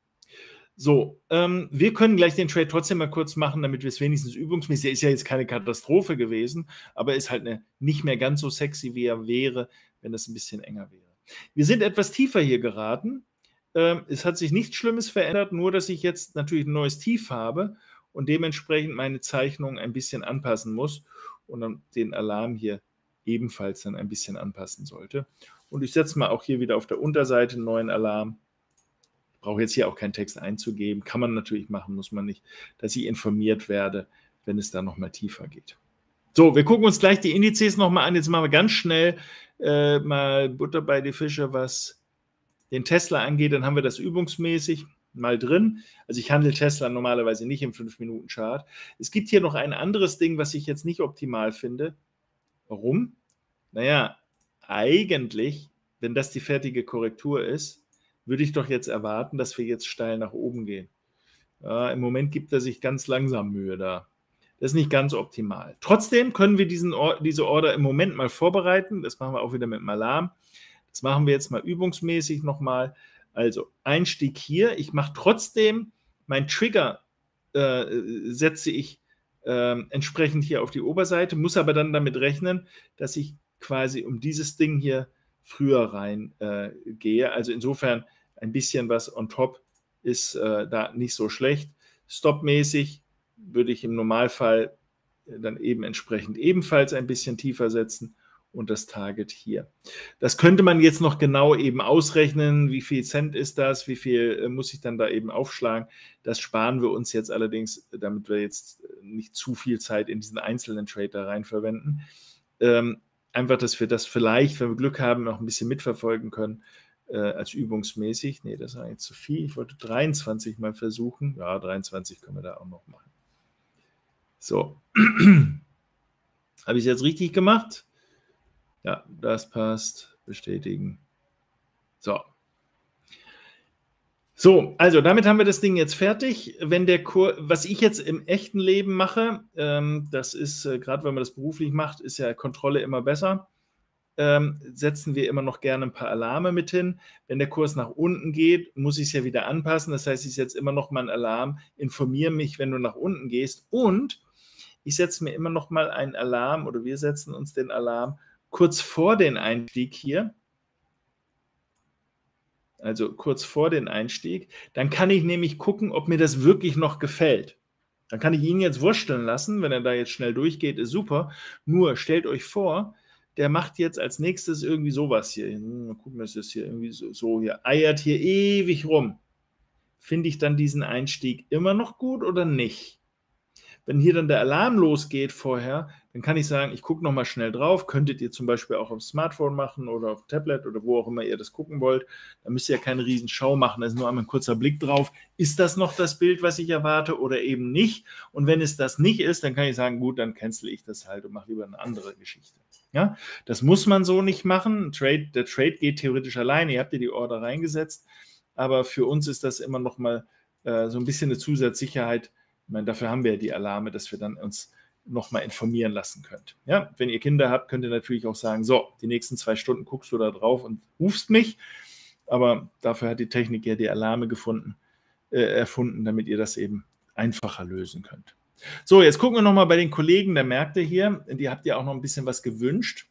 So, wir können gleich den Trade trotzdem mal kurz machen, damit wir es wenigstens übungsmäßig, ist ja jetzt keine Katastrophe gewesen, aber ist halt nicht mehr ganz so sexy, wie er wäre, wenn das ein bisschen enger wäre. Wir sind etwas tiefer hier geraten. Es hat sich nichts Schlimmes verändert, nur dass ich jetzt natürlich ein neues Tief habe und dementsprechend meine Zeichnung ein bisschen anpassen muss und dann den Alarm hier ebenfalls dann ein bisschen anpassen sollte. Und ich setze mal auch hier wieder auf der Unterseite einen neuen Alarm. Ich brauche jetzt hier auch keinen Text einzugeben. Kann man natürlich machen, muss man nicht, dass ich informiert werde, wenn es da nochmal tiefer geht. So, wir gucken uns gleich die Indizes nochmal an. Jetzt machen wir ganz schnell mal Butter bei die Fische, was den Tesla angeht. Dann haben wir das übungsmäßig mal drin. Also ich handle Tesla normalerweise nicht im 5-Minuten-Chart. Es gibt hier noch ein anderes Ding, was ich jetzt nicht optimal finde. Warum? Naja, eigentlich, wenn das die fertige Korrektur ist, würde ich doch jetzt erwarten, dass wir jetzt steil nach oben gehen. Im Moment gibt er sich ganz langsam Mühe da. Das ist nicht ganz optimal. Trotzdem können wir diese Order im Moment mal vorbereiten. Das machen wir auch wieder mit dem Alarm. Das machen wir jetzt mal übungsmäßig nochmal. Also Einstieg hier. Ich mache trotzdem, mein Trigger setze ich entsprechend hier auf die Oberseite, muss aber dann damit rechnen, dass ich quasi um dieses Ding hier früher rein gehe. Also insofern ein bisschen was on top ist da nicht so schlecht. Stopmäßig würde ich im Normalfall dann eben entsprechend ebenfalls ein bisschen tiefer setzen und das Target hier. Das könnte man jetzt noch genau eben ausrechnen, wie viel Cent ist das, wie viel muss ich dann da eben aufschlagen. Das sparen wir uns jetzt allerdings, damit wir jetzt nicht zu viel Zeit in diesen einzelnen Trade da rein verwenden. Einfach, dass wir das vielleicht, wenn wir Glück haben, noch ein bisschen mitverfolgen können, als übungsmäßig. Nee, das war jetzt zu viel. Ich wollte 23 mal versuchen. Ja, 23 können wir da auch noch machen. So. Habe ich es jetzt richtig gemacht? Ja, das passt. Bestätigen. So. So, also damit haben wir das Ding jetzt fertig. Wenn der Kurs, was ich jetzt im echten Leben mache, das ist, gerade wenn man das beruflich macht, ist ja Kontrolle immer besser. Setzen wir immer noch gerne ein paar Alarme mit hin. Wenn der Kurs nach unten geht, muss ich es ja wieder anpassen. Das heißt, ich setze immer noch mal einen Alarm, informiere mich, wenn du nach unten gehst. Und ich setze mir immer noch mal einen Alarm oder wir setzen uns den Alarm kurz vor den Einstieg hier. Also kurz vor den Einstieg. Dann kann ich nämlich gucken, ob mir das wirklich noch gefällt. Dann kann ich ihn jetzt wursteln lassen. Wenn er da jetzt schnell durchgeht, ist super. Nur stellt euch vor, der macht jetzt als nächstes irgendwie sowas hier. Mal gucken, was ist hier irgendwie so hier. Eiert hier ewig rum. Finde ich dann diesen Einstieg immer noch gut oder nicht? Wenn hier dann der Alarm losgeht vorher, dann kann ich sagen, ich gucke nochmal schnell drauf. Könntet ihr zum Beispiel auch aufs Smartphone machen oder auf Tablet oder wo auch immer ihr das gucken wollt. Da müsst ihr ja keine riesen Schau machen, da ist nur einmal ein kurzer Blick drauf. Ist das noch das Bild, was ich erwarte oder eben nicht? Und wenn es das nicht ist, dann kann ich sagen, gut, dann cancel ich das halt und mache lieber eine andere Geschichte. Ja, das muss man so nicht machen. Der Trade geht theoretisch alleine. Ihr habt ja die Order reingesetzt. Aber für uns ist das immer noch mal so ein bisschen eine Zusatzsicherheit. Ich meine, dafür haben wir ja die Alarme, dass wir dann uns nochmal informieren lassen könnt. Ja, wenn ihr Kinder habt, könnt ihr natürlich auch sagen, so, die nächsten 2 Stunden guckst du da drauf und rufst mich. Aber dafür hat die Technik ja die Alarme erfunden, damit ihr das eben einfacher lösen könnt. So, jetzt gucken wir nochmal bei den Kollegen der Märkte hier. Die habt ihr auch noch ein bisschen was gewünscht.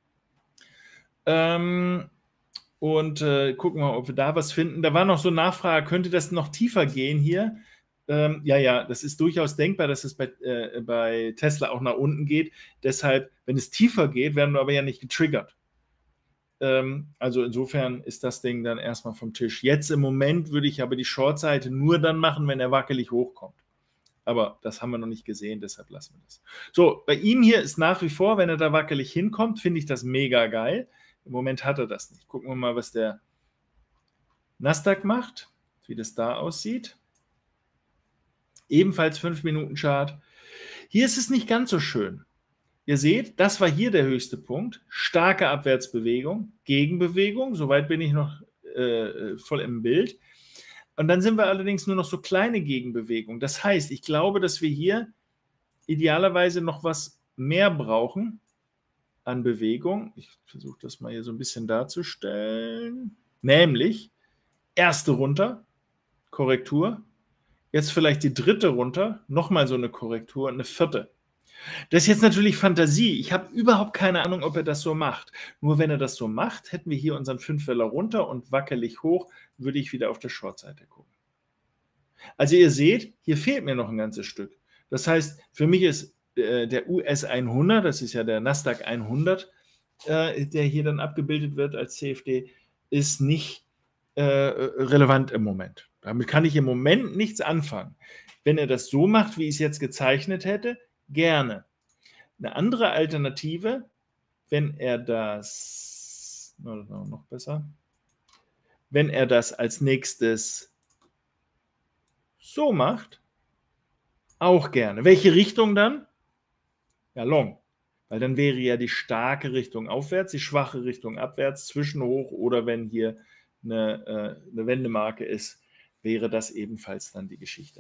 Und gucken wir mal, ob wir da was finden. Da war noch so eine Nachfrage, könnte das noch tiefer gehen hier? Ja, das ist durchaus denkbar, dass es bei Tesla auch nach unten geht. Deshalb, wenn es tiefer geht, werden wir aber ja nicht getriggert. Also insofern ist das Ding dann erstmal vom Tisch. Jetzt im Moment würde ich aber die Short-Seite nur dann machen, wenn er wackelig hochkommt. Aber das haben wir noch nicht gesehen, deshalb lassen wir das. So, bei ihm hier ist nach wie vor, wenn er da wackelig hinkommt, finde ich das mega geil. Im Moment hat er das nicht. Gucken wir mal, was der Nasdaq macht, wie das da aussieht. Ebenfalls 5-Minuten-Chart. Hier ist es nicht ganz so schön. ihr seht, das war hier der höchste Punkt. Starke Abwärtsbewegung, Gegenbewegung, soweit bin ich noch voll im Bild. Und dann sind wir allerdings nur noch so kleine Gegenbewegungen. Das heißt, ich glaube, dass wir hier idealerweise noch was mehr brauchen an Bewegung. Ich versuche das mal hier so ein bisschen darzustellen. Nämlich erste runter, Korrektur. Jetzt vielleicht die dritte runter, nochmal so eine Korrektur und eine vierte. Das ist jetzt natürlich Fantasie. Ich habe überhaupt keine Ahnung, ob er das so macht. Nur wenn er das so macht, hätten wir hier unseren 5-Weller runter und wackelig hoch, würde ich wieder auf der Short-Seite gucken. Also ihr seht, hier fehlt mir noch ein ganzes Stück. Das heißt, für mich ist der US 100, das ist ja der Nasdaq 100, der hier dann abgebildet wird als CFD, ist nicht relevant im Moment. Damit kann ich im Moment nichts anfangen. Wenn er das so macht, wie ich es jetzt gezeichnet hätte, gerne. Eine andere Alternative, wenn er das, noch besser, wenn er das als nächstes so macht, auch gerne. Welche Richtung dann? Ja, long. Weil dann wäre ja die starke Richtung aufwärts, die schwache Richtung abwärts, zwischenhoch oder wenn hier eine Wendemarke ist, wäre das ebenfalls dann die Geschichte.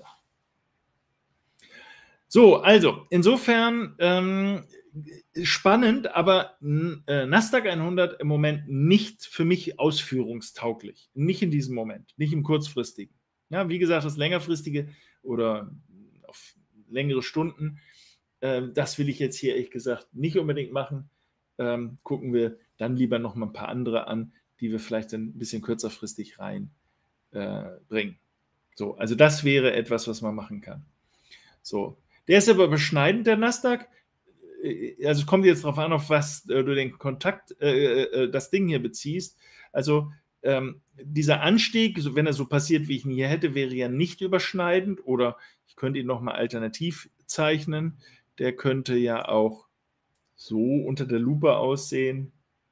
So, also insofern spannend, aber Nasdaq 100 im Moment nicht für mich ausführungstauglich. Nicht in diesem Moment, nicht im kurzfristigen. Ja, wie gesagt, das längerfristige oder auf längere Stunden, das will ich jetzt hier ehrlich gesagt nicht unbedingt machen. Gucken wir dann lieber noch mal ein paar andere an, die wir vielleicht ein bisschen kürzerfristig reinbringen. So, also das wäre etwas, was man machen kann. So, der ist aber beschneidend, der Nasdaq. Also es kommt jetzt darauf an, auf was du den Kontakt, das Ding hier beziehst. Also dieser Anstieg, wenn er so passiert, wie ich ihn hier hätte, wäre ja nicht überschneidend oder ich könnte ihn nochmal alternativ zeichnen. Der könnte ja auch so unter der Lupe aussehen.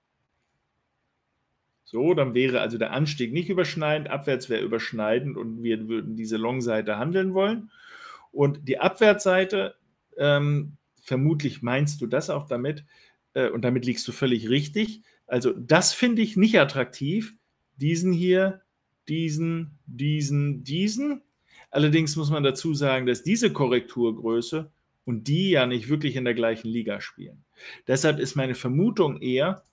So, dann wäre also der Anstieg nicht überschneidend, abwärts wäre überschneidend und wir würden diese Long-Seite handeln wollen. Und die Abwärtsseite, vermutlich meinst du das auch damit, und damit liegst du völlig richtig. Also das finde ich nicht attraktiv. Diesen hier, diesen. Allerdings muss man dazu sagen, dass diese Korrekturgröße und die ja nicht wirklich in der gleichen Liga spielen. Deshalb ist meine Vermutung eher,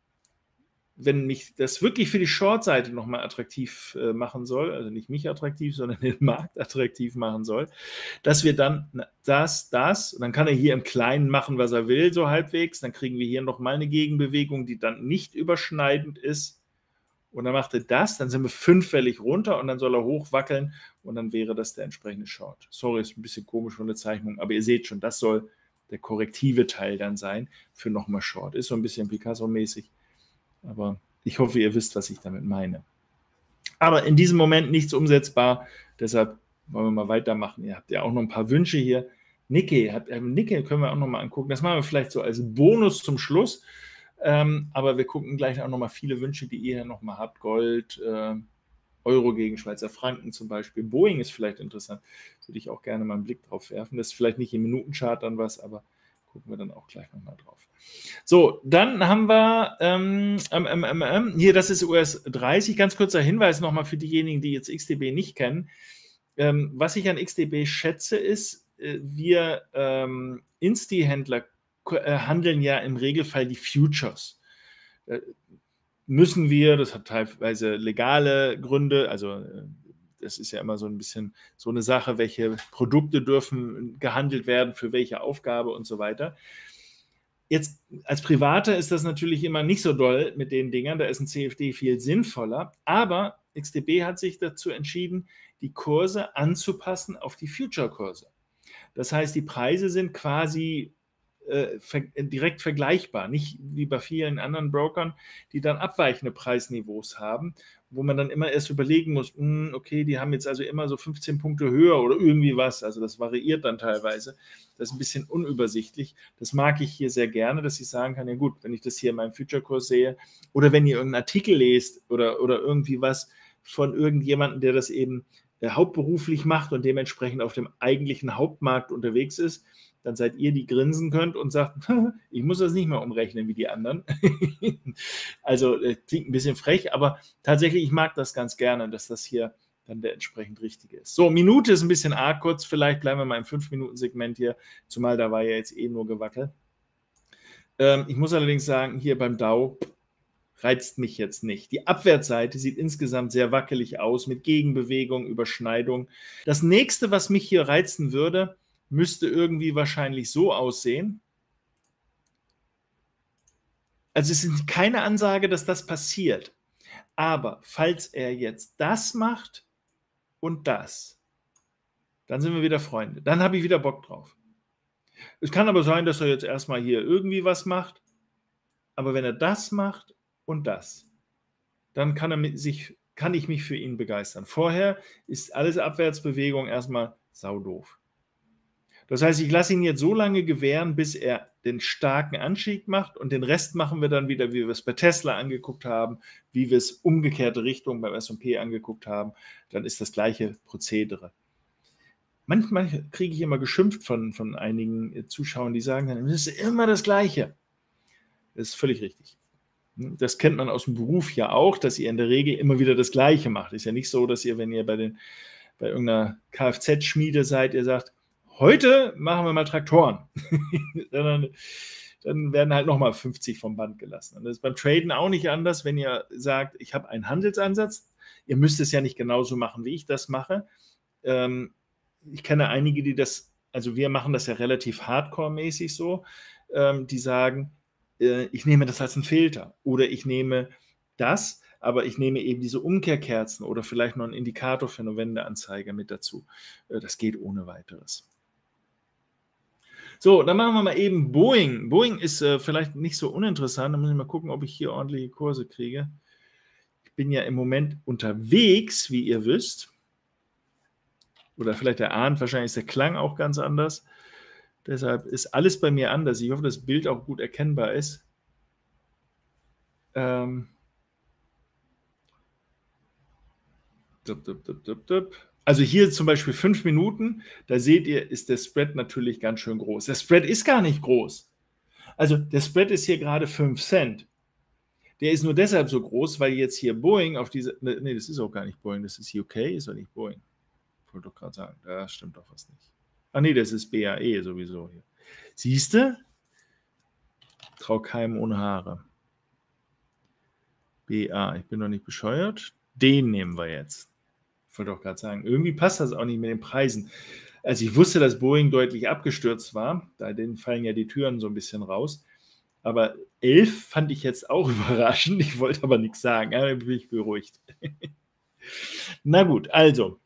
wenn mich das wirklich für die Short-Seite nochmal attraktiv machen soll, also nicht mich attraktiv, sondern den Markt attraktiv machen soll, dass wir dann das, und dann kann er hier im Kleinen machen, was er will, so halbwegs, dann kriegen wir hier nochmal eine Gegenbewegung, die dann nicht überschneidend ist und dann macht er das, dann sind wir 5-wellig runter und dann soll er hochwackeln und dann wäre das der entsprechende Short. Sorry, ist ein bisschen komisch von der Zeichnung, aber ihr seht schon, das soll der korrektive Teil dann sein für nochmal Short. Ist so ein bisschen Picasso-mäßig. Aber ich hoffe, ihr wisst, was ich damit meine. Aber in diesem Moment nichts umsetzbar. Deshalb wollen wir mal weitermachen. Ihr habt ja auch noch ein paar Wünsche hier. Nikkei können wir auch noch mal angucken. Das machen wir vielleicht so als Bonus zum Schluss. Aber wir gucken gleich auch noch mal viele Wünsche, die ihr hier noch mal habt. Gold, Euro gegen Schweizer Franken zum Beispiel. Boeing ist vielleicht interessant. Würde ich auch gerne mal einen Blick drauf werfen. Das ist vielleicht nicht im Minutenchart dann was, aber gucken wir dann auch gleich nochmal drauf. So, dann haben wir hier, das ist US 30. Ganz kurzer Hinweis nochmal für diejenigen, die jetzt XTB nicht kennen. Was ich an XTB schätze, ist, wir Insti-Händler handeln ja im Regelfall die Futures. Müssen wir, das hat teilweise legale Gründe, also das ist ja immer so ein bisschen so eine Sache, welche Produkte dürfen gehandelt werden, für welche Aufgabe und so weiter. Jetzt als Privater ist das natürlich immer nicht so doll mit den Dingern, da ist ein CFD viel sinnvoller, aber XTB hat sich dazu entschieden, die Kurse anzupassen auf die Future-Kurse. Das heißt, die Preise sind quasi direkt vergleichbar, nicht wie bei vielen anderen Brokern, die dann abweichende Preisniveaus haben, wo man dann immer erst überlegen muss, okay, die haben jetzt also immer so 15 Punkte höher oder irgendwie was, also das variiert dann teilweise, das ist ein bisschen unübersichtlich, das mag ich hier sehr gerne, dass ich sagen kann, ja gut, wenn ich das hier in meinem Future-Kurs sehe oder wenn ihr irgendeinen Artikel lest oder irgendwie was von irgendjemandem, der das eben hauptberuflich macht und dementsprechend auf dem eigentlichen Hauptmarkt unterwegs ist, dann seid ihr, die grinsen könnt und sagt, ich muss das nicht mehr umrechnen wie die anderen. Also klingt ein bisschen frech, aber tatsächlich, ich mag das ganz gerne, dass das hier dann der entsprechend richtige ist. So, Minute ist ein bisschen arg kurz, vielleicht bleiben wir mal im 5-Minuten-Segment hier, zumal da war ja jetzt eh nur Gewackel. Ich muss allerdings sagen, hier beim Dow reizt mich jetzt nicht. Die Abwärtsseite sieht insgesamt sehr wackelig aus, mit Gegenbewegung, Überschneidung. Das nächste, was mich hier reizen würde, müsste irgendwie wahrscheinlich so aussehen. Also es ist keine Ansage, dass das passiert. Aber falls er jetzt das macht und das, dann sind wir wieder Freunde. Dann habe ich wieder Bock drauf. Es kann aber sein, dass er jetzt erstmal hier irgendwie was macht. Aber wenn er das macht und das, dann kann ich mich für ihn begeistern. Vorher ist alles Abwärtsbewegung erstmal saudoof. Das heißt, ich lasse ihn jetzt so lange gewähren, bis er den starken Anstieg macht und den Rest machen wir dann wieder, wie wir es bei Tesla angeguckt haben, wie wir es umgekehrte Richtung beim S&P angeguckt haben. Dann ist das gleiche Prozedere. Manchmal kriege ich immer geschimpft von einigen Zuschauern, die sagen dann, es ist immer das Gleiche. Das ist völlig richtig. Das kennt man aus dem Beruf ja auch, dass ihr in der Regel immer wieder das Gleiche macht. Ist ja nicht so, dass ihr, wenn ihr bei irgendeiner Kfz-Schmiede seid, ihr sagt, heute machen wir mal Traktoren. Dann werden halt nochmal 50 vom Band gelassen. Und das ist beim Traden auch nicht anders, wenn ihr sagt, ich habe einen Handelsansatz. Ihr müsst es ja nicht genauso machen, wie ich das mache. Ich kenne einige, die das, also wir machen das ja relativ hardcore-mäßig so, die sagen, ich nehme das als einen Filter oder ich nehme das, aber ich nehme eben diese Umkehrkerzen oder vielleicht noch einen Indikator für eine Wendeanzeige mit dazu. Das geht ohne weiteres. So, dann machen wir mal eben Boeing. Boeing ist vielleicht nicht so uninteressant. Da muss ich mal gucken, ob ich hier ordentliche Kurse kriege. Ich bin ja im Moment unterwegs, wie ihr wisst. Oder vielleicht erahnt, wahrscheinlich ist der Klang auch ganz anders. Deshalb ist alles bei mir anders. Ich hoffe, das Bild auch gut erkennbar ist. Also hier zum Beispiel 5 Minuten, da seht ihr, ist der Spread natürlich ganz schön groß. Der Spread ist gar nicht groß. Also der Spread ist hier gerade 5 Cent. Der ist nur deshalb so groß, weil jetzt hier Boeing auf diese, nee, das ist auch gar nicht Boeing, das ist UK, ist doch nicht Boeing. Ich wollte doch gerade sagen, da stimmt doch was nicht. Ach nee, das ist BAE sowieso hier. Siehst du? Trau keinem ohne Haare. BA, ich bin doch nicht bescheuert. Den nehmen wir jetzt. Ich wollte doch gerade sagen, irgendwie passt das auch nicht mit den Preisen. Also ich wusste, dass Boeing deutlich abgestürzt war. Da denen fallen ja die Türen so ein bisschen raus. Aber 11 fand ich jetzt auch überraschend. Ich wollte aber nichts sagen. Ja, da bin ich beruhigt. Na gut, also.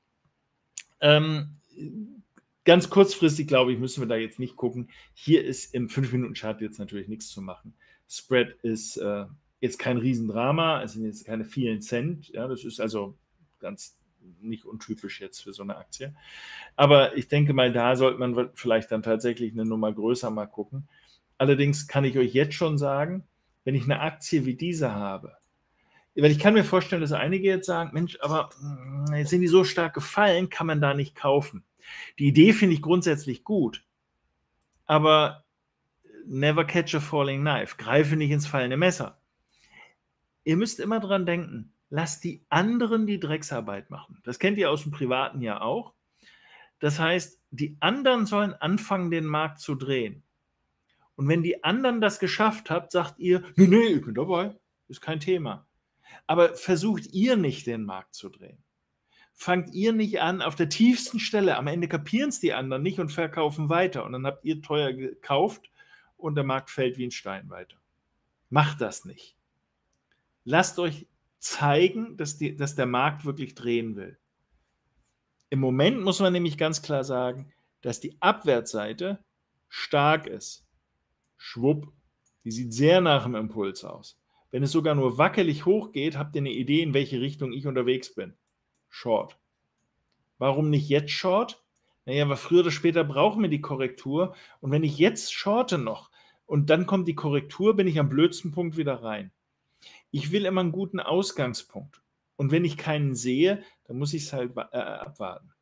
Ganz kurzfristig, glaube ich, müssen wir da jetzt nicht gucken. Hier ist im 5-Minuten-Chart jetzt natürlich nichts zu machen. Spread ist jetzt kein Riesendrama. Es sind jetzt keine vielen Cent. Ja, das ist also ganz nicht untypisch jetzt für so eine Aktie. Aber ich denke mal, da sollte man vielleicht dann tatsächlich eine Nummer größer mal gucken. Allerdings kann ich euch jetzt schon sagen, wenn ich eine Aktie wie diese habe, weil ich kann mir vorstellen, dass einige jetzt sagen, Mensch, aber jetzt sind die so stark gefallen, kann man da nicht kaufen. Die Idee finde ich grundsätzlich gut, aber never catch a falling knife. Greife nicht ins fallende Messer. Ihr müsst immer dran denken, lasst die anderen die Drecksarbeit machen. Das kennt ihr aus dem Privaten ja auch. Das heißt, die anderen sollen anfangen, den Markt zu drehen. Und wenn die anderen das geschafft habt, sagt ihr, nee, ich bin dabei, ist kein Thema. Aber versucht ihr nicht, den Markt zu drehen. Fangt ihr nicht an, auf der tiefsten Stelle, am Ende kapieren es die anderen nicht und verkaufen weiter. Und dann habt ihr teuer gekauft und der Markt fällt wie ein Stein weiter. Macht das nicht. Lasst euch zeigen, dass der Markt wirklich drehen will. Im Moment muss man nämlich ganz klar sagen, dass die Abwärtsseite stark ist. Schwupp, die sieht sehr nach dem Impuls aus. Wenn es sogar nur wackelig hochgeht, habt ihr eine Idee, in welche Richtung ich unterwegs bin. Short. Warum nicht jetzt Short? Naja, weil früher oder später brauchen wir die Korrektur. Und wenn ich jetzt shorte noch und dann kommt die Korrektur, bin ich am blödsten Punkt wieder rein. Ich will immer einen guten Ausgangspunkt. Und wenn ich keinen sehe, dann muss ich es halt abwarten.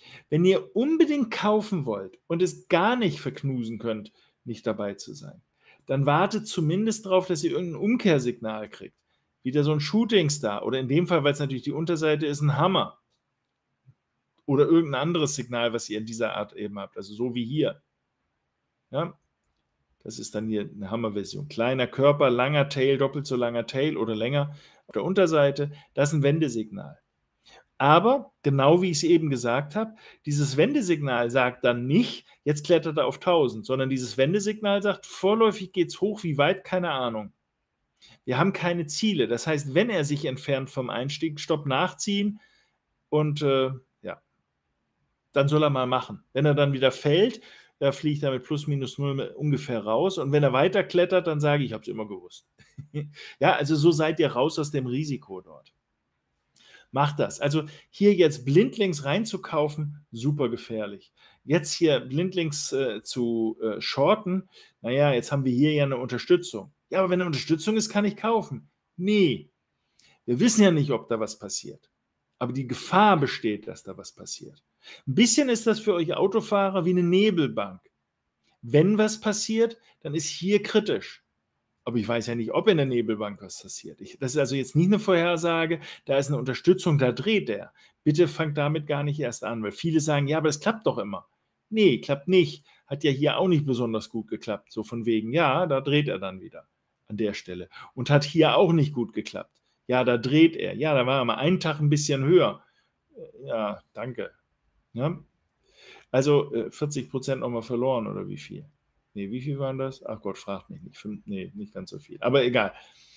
Wenn ihr unbedingt kaufen wollt und es gar nicht verknusen könnt, nicht dabei zu sein, dann wartet zumindest darauf, dass ihr irgendein Umkehrsignal kriegt. Wieder so ein Shooting Star oder in dem Fall, weil es natürlich die Unterseite ist, ein Hammer. Oder irgendein anderes Signal, was ihr in dieser Art eben habt, also so wie hier. Ja, das ist dann hier eine Hammerversion. Kleiner Körper, langer Tail, doppelt so langer Tail oder länger auf der Unterseite. Das ist ein Wendesignal. Aber, genau wie ich es eben gesagt habe, dieses Wendesignal sagt dann nicht, jetzt klettert er auf 1000, sondern dieses Wendesignal sagt, vorläufig geht es hoch, wie weit, keine Ahnung. Wir haben keine Ziele. Das heißt, wenn er sich entfernt vom Einstieg, Stopp nachziehen und ja, dann soll er mal machen. Wenn er dann wieder fällt, da fliegt er mit plus minus null ungefähr raus. Und wenn er weiter klettert, dann sage ich, ich habe es immer gewusst. Ja, also so seid ihr raus aus dem Risiko dort. Macht das. Also hier jetzt blindlings reinzukaufen, super gefährlich. Jetzt hier blindlings zu shorten, naja, jetzt haben wir hier ja eine Unterstützung. Ja, aber wenn eine Unterstützung ist, kann ich kaufen. Nee, wir wissen ja nicht, ob da was passiert. Aber die Gefahr besteht, dass da was passiert. Ein bisschen ist das für euch Autofahrer wie eine Nebelbank. Wenn was passiert, dann ist hier kritisch. Aber ich weiß ja nicht, ob in der Nebelbank was passiert. Das ist also jetzt nicht eine Vorhersage, da ist eine Unterstützung, da dreht er. Bitte fangt damit gar nicht erst an, weil viele sagen, ja, aber es klappt doch immer. Nee, klappt nicht. Hat ja hier auch nicht besonders gut geklappt. So von wegen, ja, da dreht er dann wieder an der Stelle. Und hat hier auch nicht gut geklappt. Ja, da dreht er. Ja, da war er mal einen Tag ein bisschen höher. Ja, danke. Ja? Also 40% nochmal verloren oder wie viel? Nee, wie viel waren das? Ach Gott, fragt mich nicht. Nee, nicht ganz so viel. Aber egal.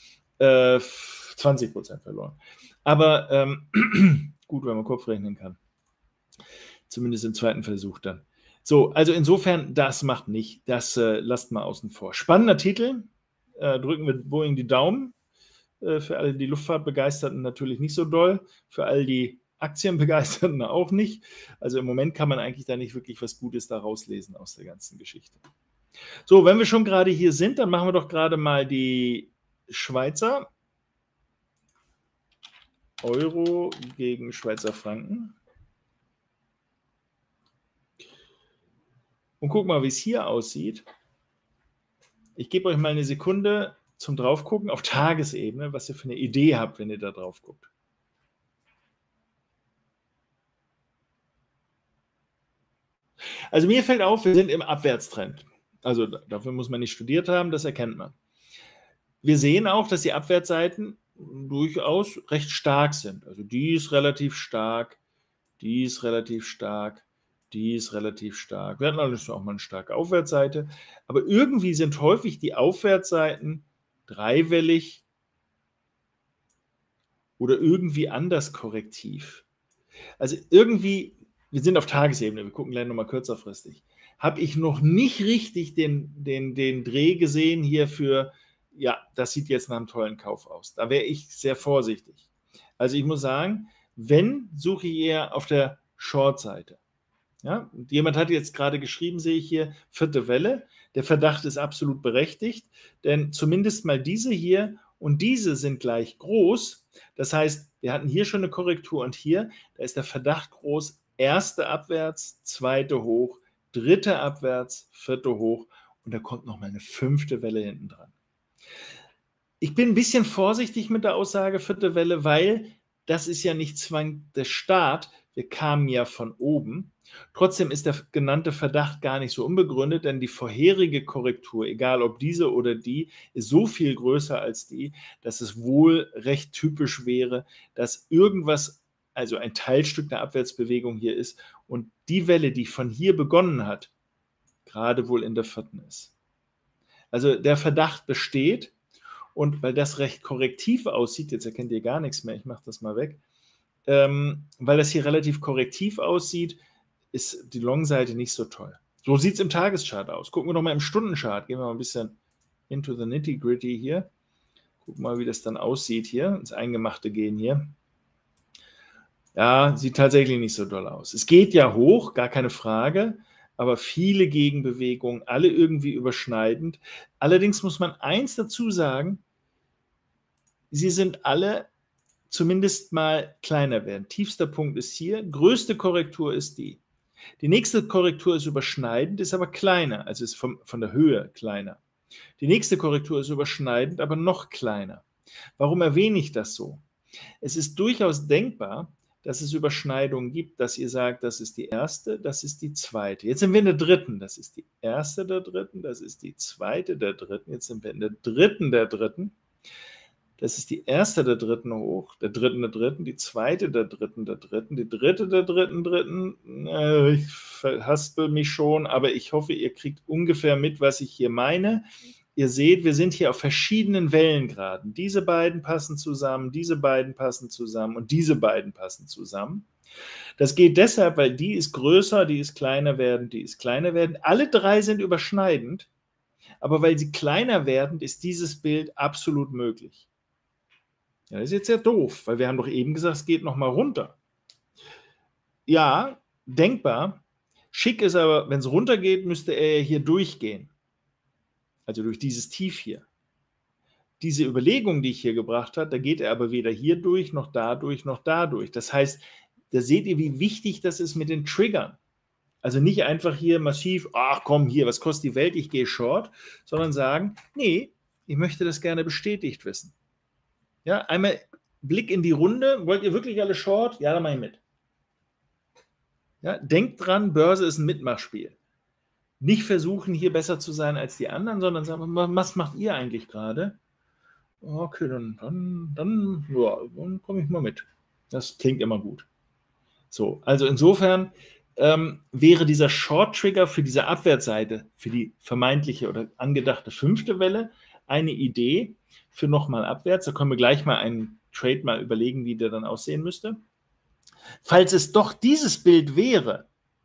20% verloren. Aber gut, wenn man Kopf rechnen kann. Zumindest im zweiten Versuch dann. So, also insofern, das macht nicht. Das lasst mal außen vor. Spannender Titel. Drücken wir Boeing die Daumen. Für alle die Luftfahrtbegeisterten natürlich nicht so doll. Für all die Aktienbegeisterten auch nicht. Also im Moment kann man eigentlich da nicht wirklich was Gutes da rauslesen aus der ganzen Geschichte. So, wenn wir schon gerade hier sind, dann machen wir doch gerade mal die Schweizer. Euro gegen Schweizer Franken. Und guck mal, wie es hier aussieht. Ich gebe euch mal eine Sekunde zum Draufgucken auf Tagesebene, was ihr für eine Idee habt, wenn ihr da drauf guckt. Also mir fällt auf, wir sind im Abwärtstrend. Also dafür muss man nicht studiert haben, das erkennt man. Wir sehen auch, dass die Abwärtsseiten durchaus recht stark sind. Also die ist relativ stark, die ist relativ stark, die ist relativ stark. Wir hatten alles auch mal eine starke Aufwärtsseite. Aber irgendwie sind häufig die Aufwärtsseiten dreiwellig oder irgendwie anders korrektiv. Also irgendwie, wir sind auf Tagesebene, wir gucken gleich nochmal kürzerfristig, habe ich noch nicht richtig den Dreh gesehen hier für, ja, das sieht jetzt nach einem tollen Kauf aus. Da wäre ich sehr vorsichtig. Also ich muss sagen, wenn, suche ich eher auf der Short-Seite. Ja, und jemand hat jetzt gerade geschrieben, sehe ich hier, vierte Welle. Der Verdacht ist absolut berechtigt, denn zumindest mal diese hier und diese sind gleich groß. Das heißt, wir hatten hier schon eine Korrektur und hier, da ist der Verdacht groß, erste abwärts, zweite hoch, dritte abwärts, vierte hoch und da kommt nochmal eine fünfte Welle hinten dran. Ich bin ein bisschen vorsichtig mit der Aussage vierte Welle, weil das ist ja nicht zwingend der Start. Wir kamen ja von oben. Trotzdem ist der genannte Verdacht gar nicht so unbegründet, denn die vorherige Korrektur, egal ob diese oder die, ist so viel größer als die, dass es wohl recht typisch wäre, dass irgendwas, also ein Teilstück der Abwärtsbewegung hier ist und die Welle, die von hier begonnen hat, gerade wohl in der vierten ist. Also der Verdacht besteht. Und weil das recht korrektiv aussieht, jetzt erkennt ihr gar nichts mehr, ich mache das mal weg, weil das hier relativ korrektiv aussieht, ist die Long-Seite nicht so toll. So sieht es im Tageschart aus. Gucken wir noch mal im Stundenchart, gehen wir mal ein bisschen into the nitty-gritty hier. Gucken mal, wie das dann aussieht hier, ins Eingemachte gehen hier. Ja, sieht tatsächlich nicht so doll aus. Es geht ja hoch, gar keine Frage, aber viele Gegenbewegungen, alle irgendwie überschneidend. Allerdings muss man eins dazu sagen, sie sind alle zumindest mal kleiner werden. Tiefster Punkt ist hier, größte Korrektur ist die. Die nächste Korrektur ist überschneidend, ist aber kleiner, also ist von der Höhe kleiner. Die nächste Korrektur ist überschneidend, aber noch kleiner. Warum erwähne ich das so? Es ist durchaus denkbar, dass es Überschneidungen gibt, dass ihr sagt, das ist die erste, das ist die zweite. Jetzt sind wir in der dritten, das ist die erste der dritten, das ist die zweite der dritten, jetzt sind wir in der dritten der dritten. Das ist die erste der dritten hoch, der dritten, die zweite der dritten, die dritte der dritten. Ich verhaspel mich schon, aber ich hoffe, ihr kriegt ungefähr mit, was ich hier meine. Ihr seht, wir sind hier auf verschiedenen Wellengraden. Diese beiden passen zusammen, diese beiden passen zusammen und diese beiden passen zusammen. Das geht deshalb, weil die ist größer, die ist kleiner werden, die ist kleiner werden. Alle drei sind überschneidend, aber weil sie kleiner werden, ist dieses Bild absolut möglich. Ja, das ist jetzt ja doof, weil wir haben doch eben gesagt, es geht nochmal runter. Ja, denkbar. Schick ist aber, wenn es runtergeht, müsste er hier durchgehen. Also durch dieses Tief hier. Diese Überlegung, die ich hier gebracht habe, da geht er aber weder hier durch, noch dadurch, noch dadurch. Das heißt, da seht ihr, wie wichtig das ist mit den Triggern. Also nicht einfach hier massiv, ach komm, hier, was kostet die Welt, ich gehe short, sondern sagen, nee, ich möchte das gerne bestätigt wissen. Ja, einmal Blick in die Runde. Wollt ihr wirklich alle short? Ja, dann mache ich mit. Ja, denkt dran, Börse ist ein Mitmachspiel. Nicht versuchen, hier besser zu sein als die anderen, sondern sagen, was macht ihr eigentlich gerade? Okay, dann komme ich mal mit. Das klingt immer gut. So, also insofern wäre dieser Short-Trigger für diese Abwärtsseite, für die vermeintliche oder angedachte 5. Welle, eine Idee für nochmal abwärts. Da können wir gleich mal einen Trade mal überlegen, wie der dann aussehen müsste. Falls es doch dieses Bild wäre,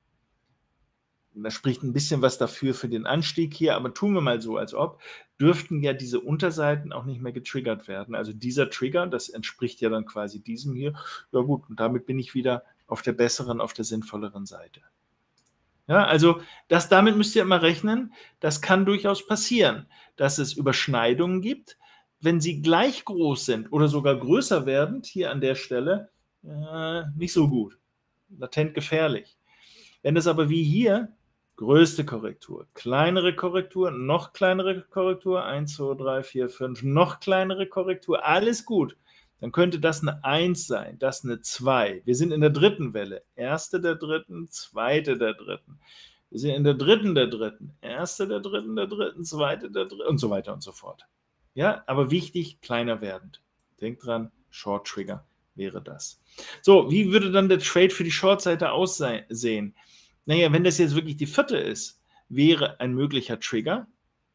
da spricht ein bisschen was dafür für den Anstieg hier, aber tun wir mal so, als ob, dürften ja diese Unterseiten auch nicht mehr getriggert werden. Also dieser Trigger, das entspricht ja dann quasi diesem hier. Ja gut, und damit bin ich wieder auf der besseren, auf der sinnvolleren Seite. Ja, also damit müsst ihr immer rechnen, das kann durchaus passieren, dass es Überschneidungen gibt. Wenn sie gleich groß sind oder sogar größer werdend, hier an der Stelle, nicht so gut, latent gefährlich. Wenn es aber wie hier, größte Korrektur, kleinere Korrektur, noch kleinere Korrektur, 1, 2, 3, 4, 5, noch kleinere Korrektur, alles gut, dann könnte das eine 1 sein, das eine 2. Wir sind in der dritten Welle, erste der dritten, zweite der dritten. Wir sind in der dritten der dritten, erste der dritten, zweite der dritten und so weiter und so fort. Ja, aber wichtig, kleiner werdend. Denkt dran, Short Trigger wäre das. So, wie würde dann der Trade für die Short-Seite aussehen? Naja, wenn das jetzt wirklich die 4. ist, wäre ein möglicher Trigger,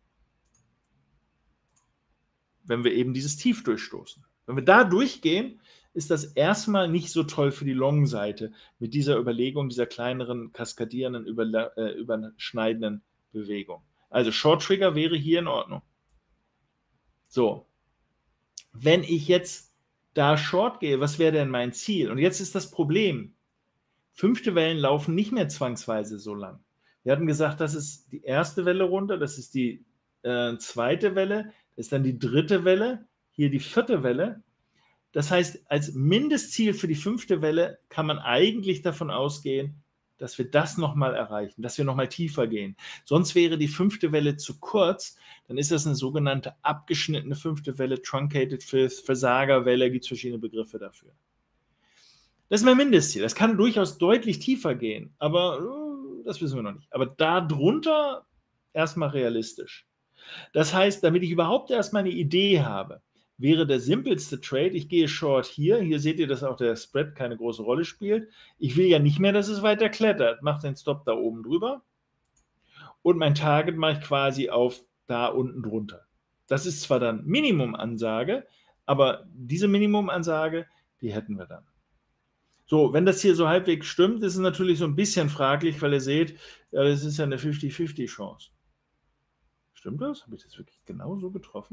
wenn wir eben dieses Tief durchstoßen. Wenn wir da durchgehen, ist das erstmal nicht so toll für die Long-Seite mit dieser Überlegung, dieser kleineren, kaskadierenden, überschneidenden Bewegung. Also Short Trigger wäre hier in Ordnung. So, wenn ich jetzt da Short gehe, was wäre denn mein Ziel? Und jetzt ist das Problem, 5. Wellen laufen nicht mehr zwangsweise so lang. Wir hatten gesagt, das ist die erste Welle runter, das ist die zweite Welle, das ist dann die 3. Welle, hier die 4. Welle. Das heißt, als Mindestziel für die 5. Welle kann man eigentlich davon ausgehen, dass wir das nochmal erreichen, dass wir nochmal tiefer gehen. Sonst wäre die 5. Welle zu kurz, dann ist das eine sogenannte abgeschnittene 5. Welle, Truncated Fifth, Versagerwelle, gibt es verschiedene Begriffe dafür. Das ist mein Mindestziel. Das kann durchaus deutlich tiefer gehen, aber das wissen wir noch nicht. Aber darunter erstmal realistisch. Das heißt, damit ich überhaupt erstmal eine Idee habe, wäre der simpelste Trade, ich gehe Short hier seht ihr, dass auch der Spread keine große Rolle spielt. Ich will ja nicht mehr, dass es weiter klettert. Mache den Stop da oben drüber und mein Target mache ich quasi auf da unten drunter. Das ist zwar dann Minimum-Ansage, aber diese Minimum-Ansage, die hätten wir dann. So, wenn das hier so halbwegs stimmt, ist es natürlich so ein bisschen fraglich, weil ihr seht, ja, das ist ja eine 50-50 Chance. Stimmt das? Habe ich das wirklich genau so getroffen?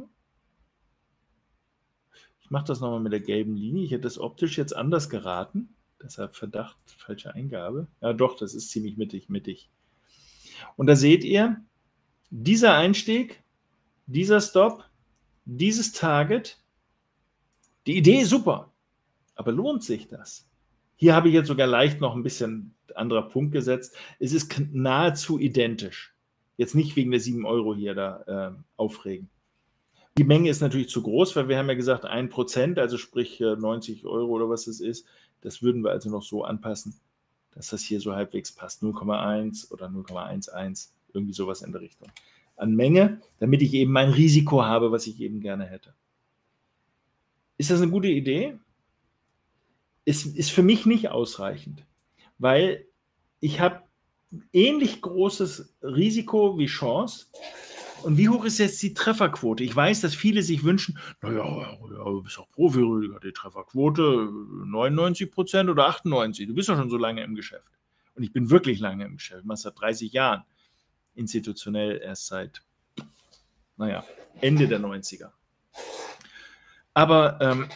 Ich mache das nochmal mit der gelben Linie. Ich hätte das optisch jetzt anders geraten. Deshalb Verdacht, falsche Eingabe. Ja doch, das ist ziemlich mittig. Und da seht ihr, dieser Einstieg, dieser Stop, dieses Target, die Idee ist super. Aber lohnt sich das? Hier habe ich jetzt sogar leicht noch ein bisschen anderer Punkt gesetzt. Es ist nahezu identisch. Jetzt nicht wegen der 7 € hier da aufregen. Die Menge ist natürlich zu groß, weil wir haben ja gesagt 1%, also sprich 90 € oder was es ist. Das würden wir also noch so anpassen, dass das hier so halbwegs passt. 0,1 oder 0,11, irgendwie sowas in der Richtung. An Menge, damit ich eben mein Risiko habe, was ich eben gerne hätte. Ist das eine gute Idee? Ist für mich nicht ausreichend, weil ich habe ähnlich großes Risiko wie Chance. Und wie hoch ist jetzt die Trefferquote? Ich weiß, dass viele sich wünschen, naja, du bist auch Profi, Rüdiger, die Trefferquote 99% oder 98%. Du bist ja schon so lange im Geschäft. Und ich bin wirklich lange im Geschäft. Ich mache es seit 30 Jahren. Institutionell erst seit, Ende der 90er. Aber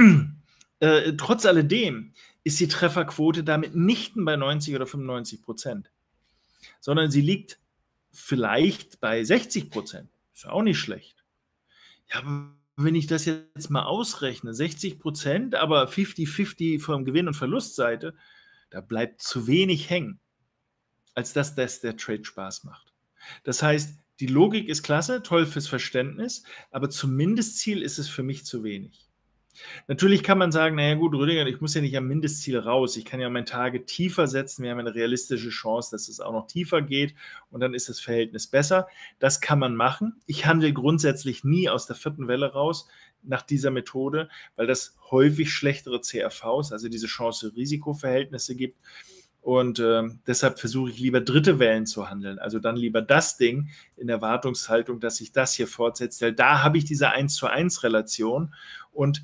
trotz alledem ist die Trefferquote damit nicht bei 90 oder 95%, sondern sie liegt vielleicht bei 60%. Ist ja auch nicht schlecht. Ja, aber wenn ich das jetzt mal ausrechne, 60%, aber 50-50 von Gewinn- und Verlustseite, da bleibt zu wenig hängen, als dass das der Trade Spaß macht. Das heißt, die Logik ist klasse, toll fürs Verständnis, aber zum Mindestziel ist es für mich zu wenig. Natürlich kann man sagen, naja gut, Rüdiger, ich muss ja nicht am Mindestziel raus. Ich kann ja mein Target tiefer setzen. Wir haben eine realistische Chance, dass es auch noch tiefer geht und dann ist das Verhältnis besser. Das kann man machen. Ich handle grundsätzlich nie aus der 4. Welle raus nach dieser Methode, weil das häufig schlechtere CRVs, also diese Chance-Risiko-Verhältnisse gibt. Und deshalb versuche ich lieber 3. Wellen zu handeln. Also dann lieber das Ding in der Erwartungshaltung, dass sich das hier fortsetzt. Weil da habe ich diese 1:1-Relation und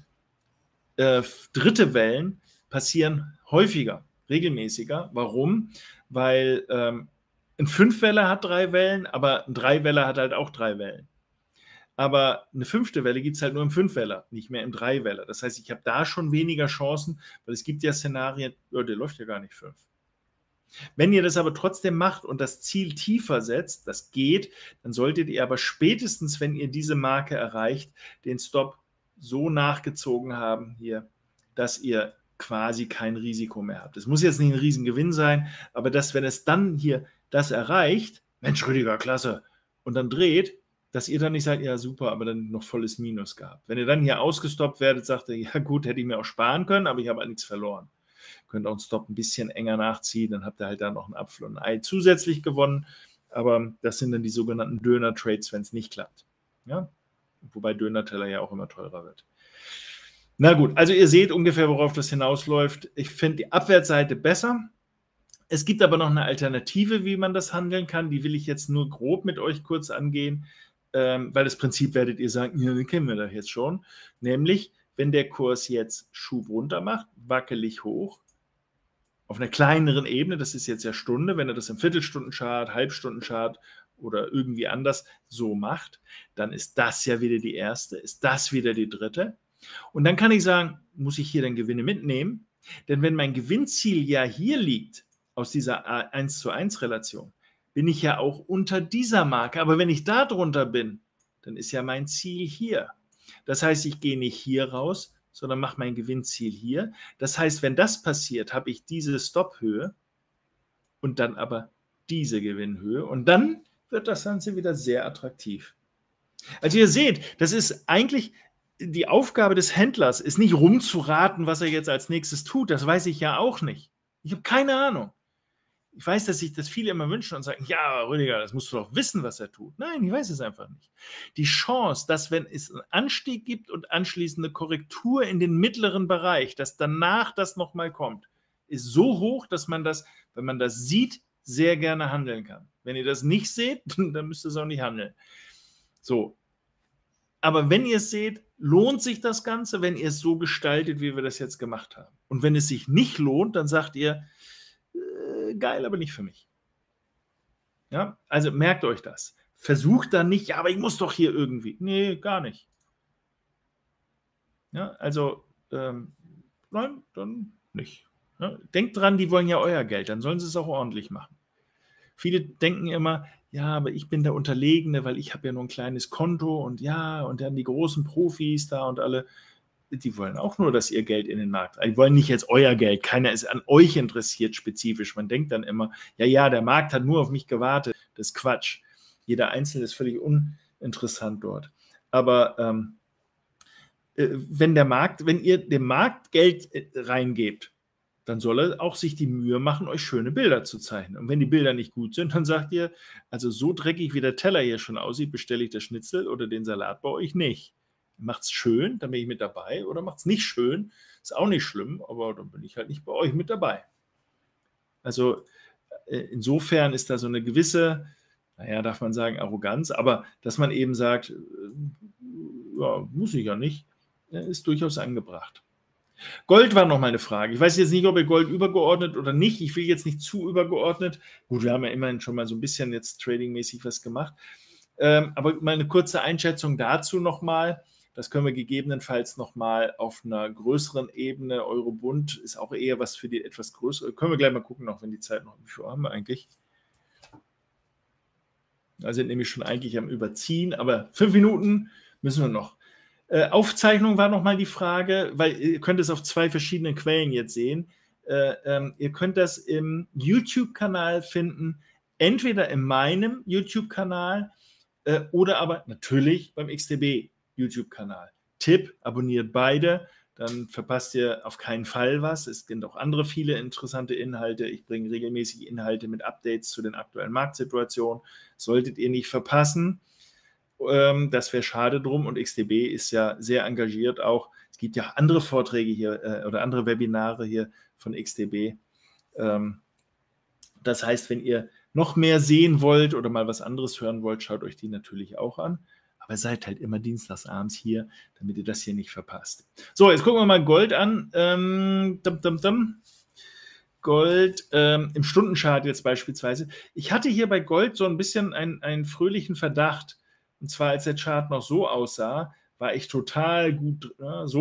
3. Wellen passieren häufiger, regelmäßiger. Warum? Weil ein 5-Weller hat 3 Wellen, aber ein 3-Weller hat halt auch 3 Wellen. Aber eine 5. Welle gibt es halt nur im 5-Weller, nicht mehr im 3-Weller. Das heißt, ich habe da schon weniger Chancen, weil es gibt ja Szenarien, der läuft ja gar nicht 5. Wenn ihr das aber trotzdem macht und das Ziel tiefer setzt, das geht, dann solltet ihr aber spätestens, wenn ihr diese Marke erreicht, den Stop so nachgezogen haben hier, dass ihr quasi kein Risiko mehr habt. Es muss jetzt nicht ein Riesengewinn sein, aber dass, wenn es dann hier das erreicht, Mensch, Rüdiger, klasse, und dann dreht, dass ihr dann nicht sagt, ja super, aber dann noch volles Minus gehabt. Wenn ihr dann hier ausgestoppt werdet, sagt ihr, ja gut, hätte ich mir auch sparen können, aber ich habe halt nichts verloren. Könnt auch einen Stop ein bisschen enger nachziehen, dann habt ihr halt da noch einen Apfel und ein Ei zusätzlich gewonnen, aber das sind dann die sogenannten Döner-Trades, wenn es nicht klappt. Ja? Wobei Döner-Teller ja auch immer teurer wird. Na gut, also ihr seht ungefähr, worauf das hinausläuft. Ich finde die Abwärtsseite besser. Es gibt aber noch eine Alternative, wie man das handeln kann. Die will ich jetzt nur grob mit euch kurz angehen, weil das Prinzip werdet ihr sagen, ja, den kennen wir doch jetzt schon. Nämlich, wenn der Kurs jetzt Schub runter macht, wackelig hoch, auf einer kleineren Ebene, das ist jetzt ja Stunde, wenn er das im Viertelstunden-Chart, Halbstunden-Chart oder irgendwie anders so macht, dann ist das ja wieder die erste, ist das wieder die dritte. Und dann kann ich sagen, muss ich hier dann Gewinne mitnehmen? Denn wenn mein Gewinnziel ja hier liegt, aus dieser 1:1-Relation, bin ich ja auch unter dieser Marke. Aber wenn ich da drunter bin, dann ist ja mein Ziel hier. Das heißt, ich gehe nicht hier raus, sondern mache mein Gewinnziel hier. Das heißt, wenn das passiert, habe ich diese Stop-Höhe und dann aber diese Gewinnhöhe. Und dann wird das Ganze wieder sehr attraktiv. Also ihr seht, das ist eigentlich die Aufgabe des Händlers, ist nicht rumzuraten, was er jetzt als nächstes tut. Das weiß ich ja auch nicht. Ich habe keine Ahnung. Ich weiß, dass sich das viele immer wünschen und sagen, ja, Rüdiger, das musst du doch wissen, was er tut. Nein, ich weiß es einfach nicht. Die Chance, dass wenn es einen Anstieg gibt und anschließend eine Korrektur in den mittleren Bereich, dass danach das nochmal kommt, ist so hoch, dass man das, wenn man das sieht, sehr gerne handeln kann. Wenn ihr das nicht seht, dann müsst ihr es auch nicht handeln. So. Aber wenn ihr es seht, lohnt sich das Ganze, wenn ihr es so gestaltet, wie wir das jetzt gemacht haben. Und wenn es sich nicht lohnt, dann sagt ihr, geil, aber nicht für mich. Ja, also merkt euch das. Versucht dann nicht, ja, aber ich muss doch hier irgendwie. Nee, gar nicht. Ja, also, nein, dann nicht. Ja, denkt dran, die wollen ja euer Geld, dann sollen sie es auch ordentlich machen. Viele denken immer, ja, aber ich bin der Unterlegene, weil ich habe ja nur ein kleines Konto und ja, und dann die großen Profis da und alle. die wollen auch nur, dass ihr Geld in den Markt. Die wollen nicht jetzt euer Geld. Keiner ist an euch interessiert spezifisch. Man denkt dann immer, ja, der Markt hat nur auf mich gewartet. Das ist Quatsch. Jeder Einzelne ist völlig uninteressant dort. Aber wenn ihr dem Markt Geld reingebt, dann soll er auch sich die Mühe machen, euch schöne Bilder zu zeichnen. Und wenn die Bilder nicht gut sind, dann sagt ihr, also so dreckig wie der Teller hier schon aussieht, bestelle ich das Schnitzel oder den Salat bei euch nicht. Macht's schön, dann bin ich mit dabei, oder macht's nicht schön, ist auch nicht schlimm, aber dann bin ich halt nicht bei euch mit dabei. Also insofern ist da so eine gewisse, naja, darf man sagen, Arroganz, aber dass man eben sagt, ja, muss ich ja nicht, ist durchaus angebracht. Gold war nochmal eine Frage. Ich weiß jetzt nicht, ob ihr Gold übergeordnet oder nicht. Ich will jetzt nicht zu übergeordnet. Gut, wir haben ja immerhin schon mal so ein bisschen jetzt tradingmäßig was gemacht. Aber mal eine kurze Einschätzung dazu nochmal. Das können wir gegebenenfalls nochmal auf einer größeren Ebene. Eurobund ist auch eher was für die etwas größere. Können wir gleich mal gucken, noch wenn die Zeit noch. Wie viel haben wir eigentlich? Da sind nämlich schon eigentlich am Überziehen, aber 5 Minuten müssen wir noch. Aufzeichnung war nochmal die Frage, weil ihr könnt es auf 2 verschiedenen Quellen jetzt sehen. Ihr könnt das im YouTube-Kanal finden, entweder in meinem YouTube-Kanal oder aber natürlich beim XTB YouTube-Kanal. Tipp, abonniert beide, dann verpasst ihr auf keinen Fall was. Es gibt auch andere viele interessante Inhalte. Ich bringe regelmäßig Inhalte mit Updates zu den aktuellen Marktsituationen. Solltet ihr nicht verpassen. Das wäre schade drum, und XTB ist ja sehr engagiert auch. Es gibt ja andere Vorträge hier oder andere Webinare hier von XTB. Das heißt, wenn ihr noch mehr sehen wollt oder mal was anderes hören wollt, schaut euch die natürlich auch an. Aber seid halt immer dienstagsabends hier, damit ihr das hier nicht verpasst. So, jetzt gucken wir mal Gold an. Gold im Stundenchart jetzt beispielsweise. Ich hatte hier bei Gold so ein bisschen einen fröhlichen Verdacht. Und zwar, als der Chart noch so aussah, war ich total gut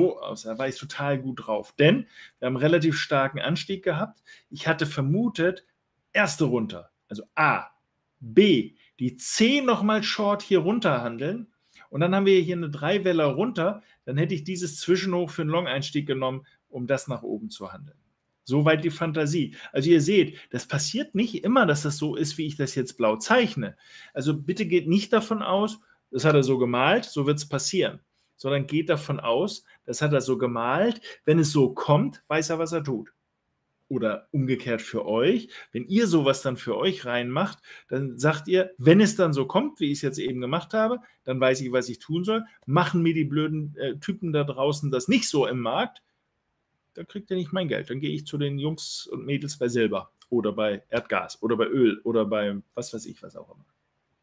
drauf. Denn wir haben einen relativ starken Anstieg gehabt. Ich hatte vermutet, erste runter, also A, B, die C nochmal short hier runter handeln. Und dann haben wir hier eine 3-Weller runter. Dann hätte ich dieses Zwischenhoch für einen Long-Einstieg genommen, um das nach oben zu handeln. Soweit die Fantasie. Also ihr seht, das passiert nicht immer, dass das so ist, wie ich das jetzt blau zeichne. Also bitte geht nicht davon aus, das hat er so gemalt, so wird es passieren. Sondern geht davon aus, das hat er so gemalt. Wenn es so kommt, weiß er, was er tut. Oder umgekehrt für euch. Wenn ihr sowas dann für euch reinmacht, dann sagt ihr, wenn es dann so kommt, wie ich es jetzt eben gemacht habe, dann weiß ich, was ich tun soll. Machen mir die blöden Typen da draußen das nicht so im Markt, dann kriegt ihr nicht mein Geld. Dann gehe ich zu den Jungs und Mädels bei Silber oder bei Erdgas oder bei Öl oder bei was weiß ich, was auch immer.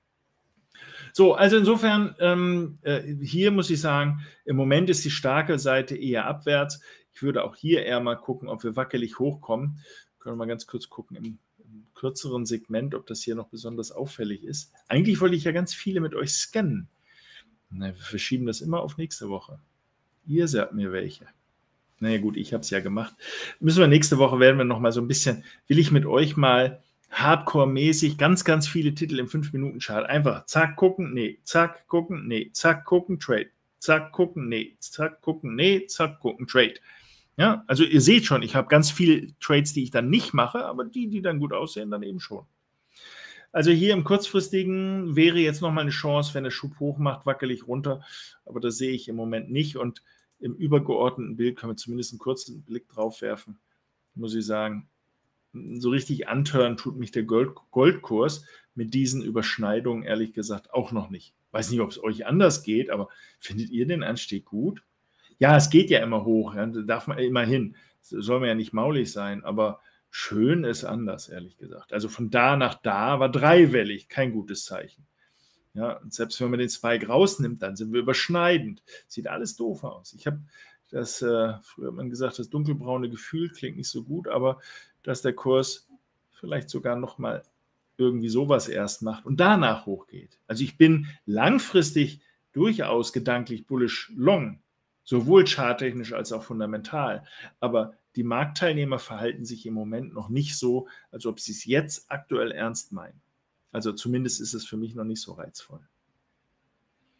So, also insofern, hier muss ich sagen, im Moment ist die starke Seite eher abwärts. Ich würde auch hier eher mal gucken, ob wir wackelig hochkommen. Können wir mal ganz kurz gucken im kürzeren Segment, ob das hier noch besonders auffällig ist. Eigentlich wollte ich ja ganz viele mit euch scannen. Na, wir verschieben das immer auf nächste Woche. Ihr sagt mir welche. Naja gut, ich habe es ja gemacht. Müssen wir nächste Woche, werden wir noch mal so ein bisschen, will ich mit euch mal Hardcore-mäßig ganz, ganz viele Titel im 5-Minuten-Chart. Einfach zack, gucken, nee, zack, gucken, nee, zack, gucken, Trade. Zack, gucken, nee, zack, gucken, nee, zack, gucken, Trade. Ja, also ihr seht schon, ich habe ganz viele Trades, die ich dann nicht mache, aber die dann gut aussehen, dann eben schon. Also hier im kurzfristigen wäre jetzt nochmal eine Chance, wenn der Schub hoch macht, wackelig runter, aber das sehe ich im Moment nicht, und im übergeordneten Bild können wir zumindest einen kurzen Blick drauf werfen, muss ich sagen. So richtig antören tut mich der Goldkurs mit diesen Überschneidungen ehrlich gesagt auch noch nicht. Weiß nicht, ob es euch anders geht, aber findet ihr den Anstieg gut? Ja, es geht ja immer hoch, ja, da darf man immer hin. Soll man ja nicht maulig sein, aber schön ist anders, ehrlich gesagt. Also von da nach da war 3-wellig, kein gutes Zeichen. Ja, und selbst wenn man den Spike rausnimmt, dann sind wir überschneidend. Sieht alles doof aus. Ich habe das, früher hat man gesagt, das dunkelbraune Gefühl klingt nicht so gut, aber dass der Kurs vielleicht sogar nochmal irgendwie sowas erst macht und danach hochgeht. Also ich bin langfristig durchaus gedanklich bullish long, sowohl charttechnisch als auch fundamental. Aber die Marktteilnehmer verhalten sich im Moment noch nicht so, als ob sie es jetzt aktuell ernst meinen. Also zumindest ist es für mich noch nicht so reizvoll.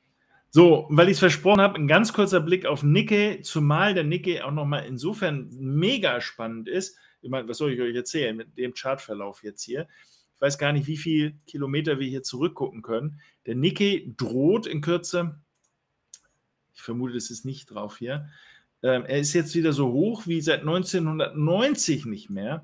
So, weil ich es versprochen habe, ein ganz kurzer Blick auf Nikkei, zumal der Nikkei auch nochmal insofern mega spannend ist. Ich meine, was soll ich euch erzählen mit dem Chartverlauf jetzt hier? Ich weiß gar nicht, wie viele Kilometer wir hier zurückgucken können. Der Nikkei droht in Kürze, ich vermute, das ist nicht drauf hier, er ist jetzt wieder so hoch wie seit 1990 nicht mehr.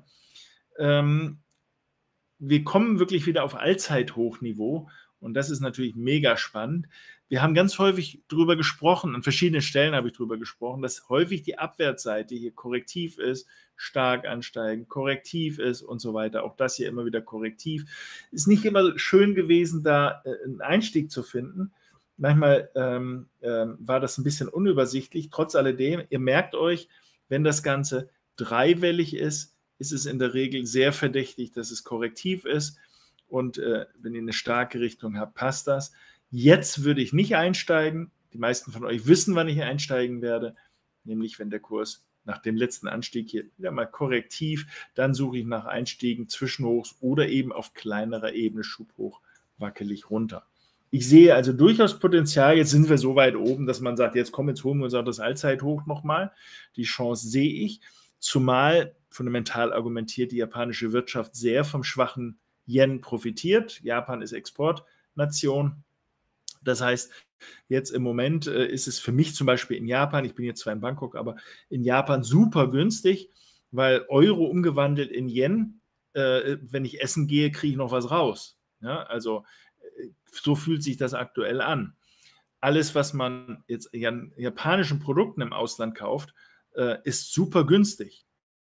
Wir kommen wirklich wieder auf Allzeithochniveau und das ist natürlich mega spannend. Wir haben ganz häufig darüber gesprochen, an verschiedenen Stellen habe ich darüber gesprochen, dass häufig die Abwärtsseite hier korrektiv ist, stark ansteigen, korrektiv ist und so weiter. Auch das hier immer wieder korrektiv. Ist nicht immer schön gewesen, da einen Einstieg zu finden. Manchmal war das ein bisschen unübersichtlich. Trotz alledem, ihr merkt euch, wenn das Ganze dreiwellig ist es in der Regel sehr verdächtig, dass es korrektiv ist. Und wenn ihr eine starke Richtung habt, passt das. Jetzt würde ich nicht einsteigen. Die meisten von euch wissen, wann ich einsteigen werde, nämlich wenn der Kurs nach dem letzten Anstieg hier wieder mal korrektiv, dann suche ich nach Einstiegen, Zwischenhochs oder eben auf kleinerer Ebene Schubhoch wackelig runter. Ich sehe also durchaus Potenzial. Jetzt sind wir so weit oben, dass man sagt, jetzt komm, jetzt holen wir uns auch das Allzeithoch nochmal. Die Chance sehe ich. Zumal fundamental argumentiert die japanische Wirtschaft sehr vom schwachen Yen profitiert. Japan ist Exportnation. Das heißt, jetzt im Moment ist es für mich zum Beispiel in Japan, ich bin jetzt zwar in Bangkok, aber in Japan super günstig, weil Euro umgewandelt in Yen, wenn ich essen gehe, kriege ich noch was raus. Ja, also so fühlt sich das aktuell an. Alles, was man jetzt an japanischen Produkten im Ausland kauft, ist super günstig.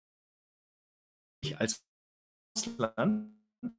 Ich als Ausland,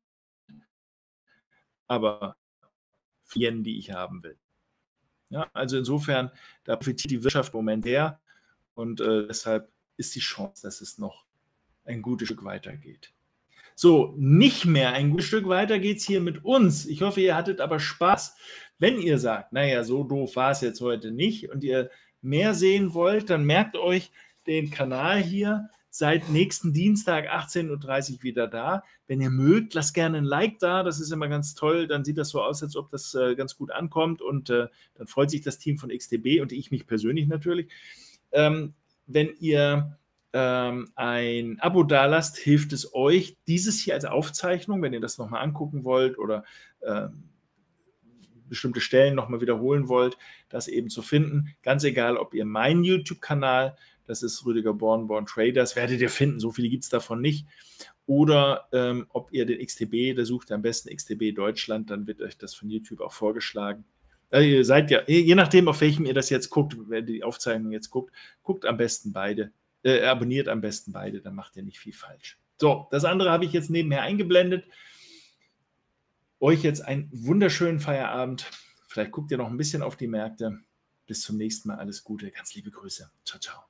aber für Yen, die ich haben will. Ja, also insofern, da profitiert die Wirtschaft im Moment her und deshalb ist die Chance, dass es noch ein gutes Stück weitergeht. So, nicht mehr ein gutes Stück weiter geht es hier mit uns. Ich hoffe, ihr hattet aber Spaß. Wenn ihr sagt, naja, so doof war es jetzt heute nicht und ihr mehr sehen wollt, dann merkt euch den Kanal hier. Seit nächsten Dienstag 18:30 Uhr wieder da. Wenn ihr mögt, lasst gerne ein Like da. Das ist immer ganz toll. Dann sieht das so aus, als ob das ganz gut ankommt. Und dann freut sich das Team von XTB und ich mich persönlich natürlich. Wenn ihr ein Abo dalasst, hilft es euch, dieses hier als Aufzeichnung, wenn ihr das nochmal angucken wollt oder bestimmte Stellen nochmal wiederholen wollt, das eben zu finden. Ganz egal, ob ihr meinen YouTube-Kanal, das ist Rüdiger Born Traders, werdet ihr finden, so viele gibt es davon nicht. Oder ob ihr den XTB, da sucht ihr am besten XTB Deutschland, dann wird euch das von YouTube auch vorgeschlagen. Ihr seid ja, je nachdem, auf welchem ihr das jetzt guckt, wer die Aufzeichnung jetzt guckt, guckt am besten beide. Abonniert am besten beide, dann macht ihr nicht viel falsch. So, das andere habe ich jetzt nebenher eingeblendet. Euch jetzt einen wunderschönen Feierabend. Vielleicht guckt ihr noch ein bisschen auf die Märkte. Bis zum nächsten Mal. Alles Gute. Ganz liebe Grüße. Ciao, ciao.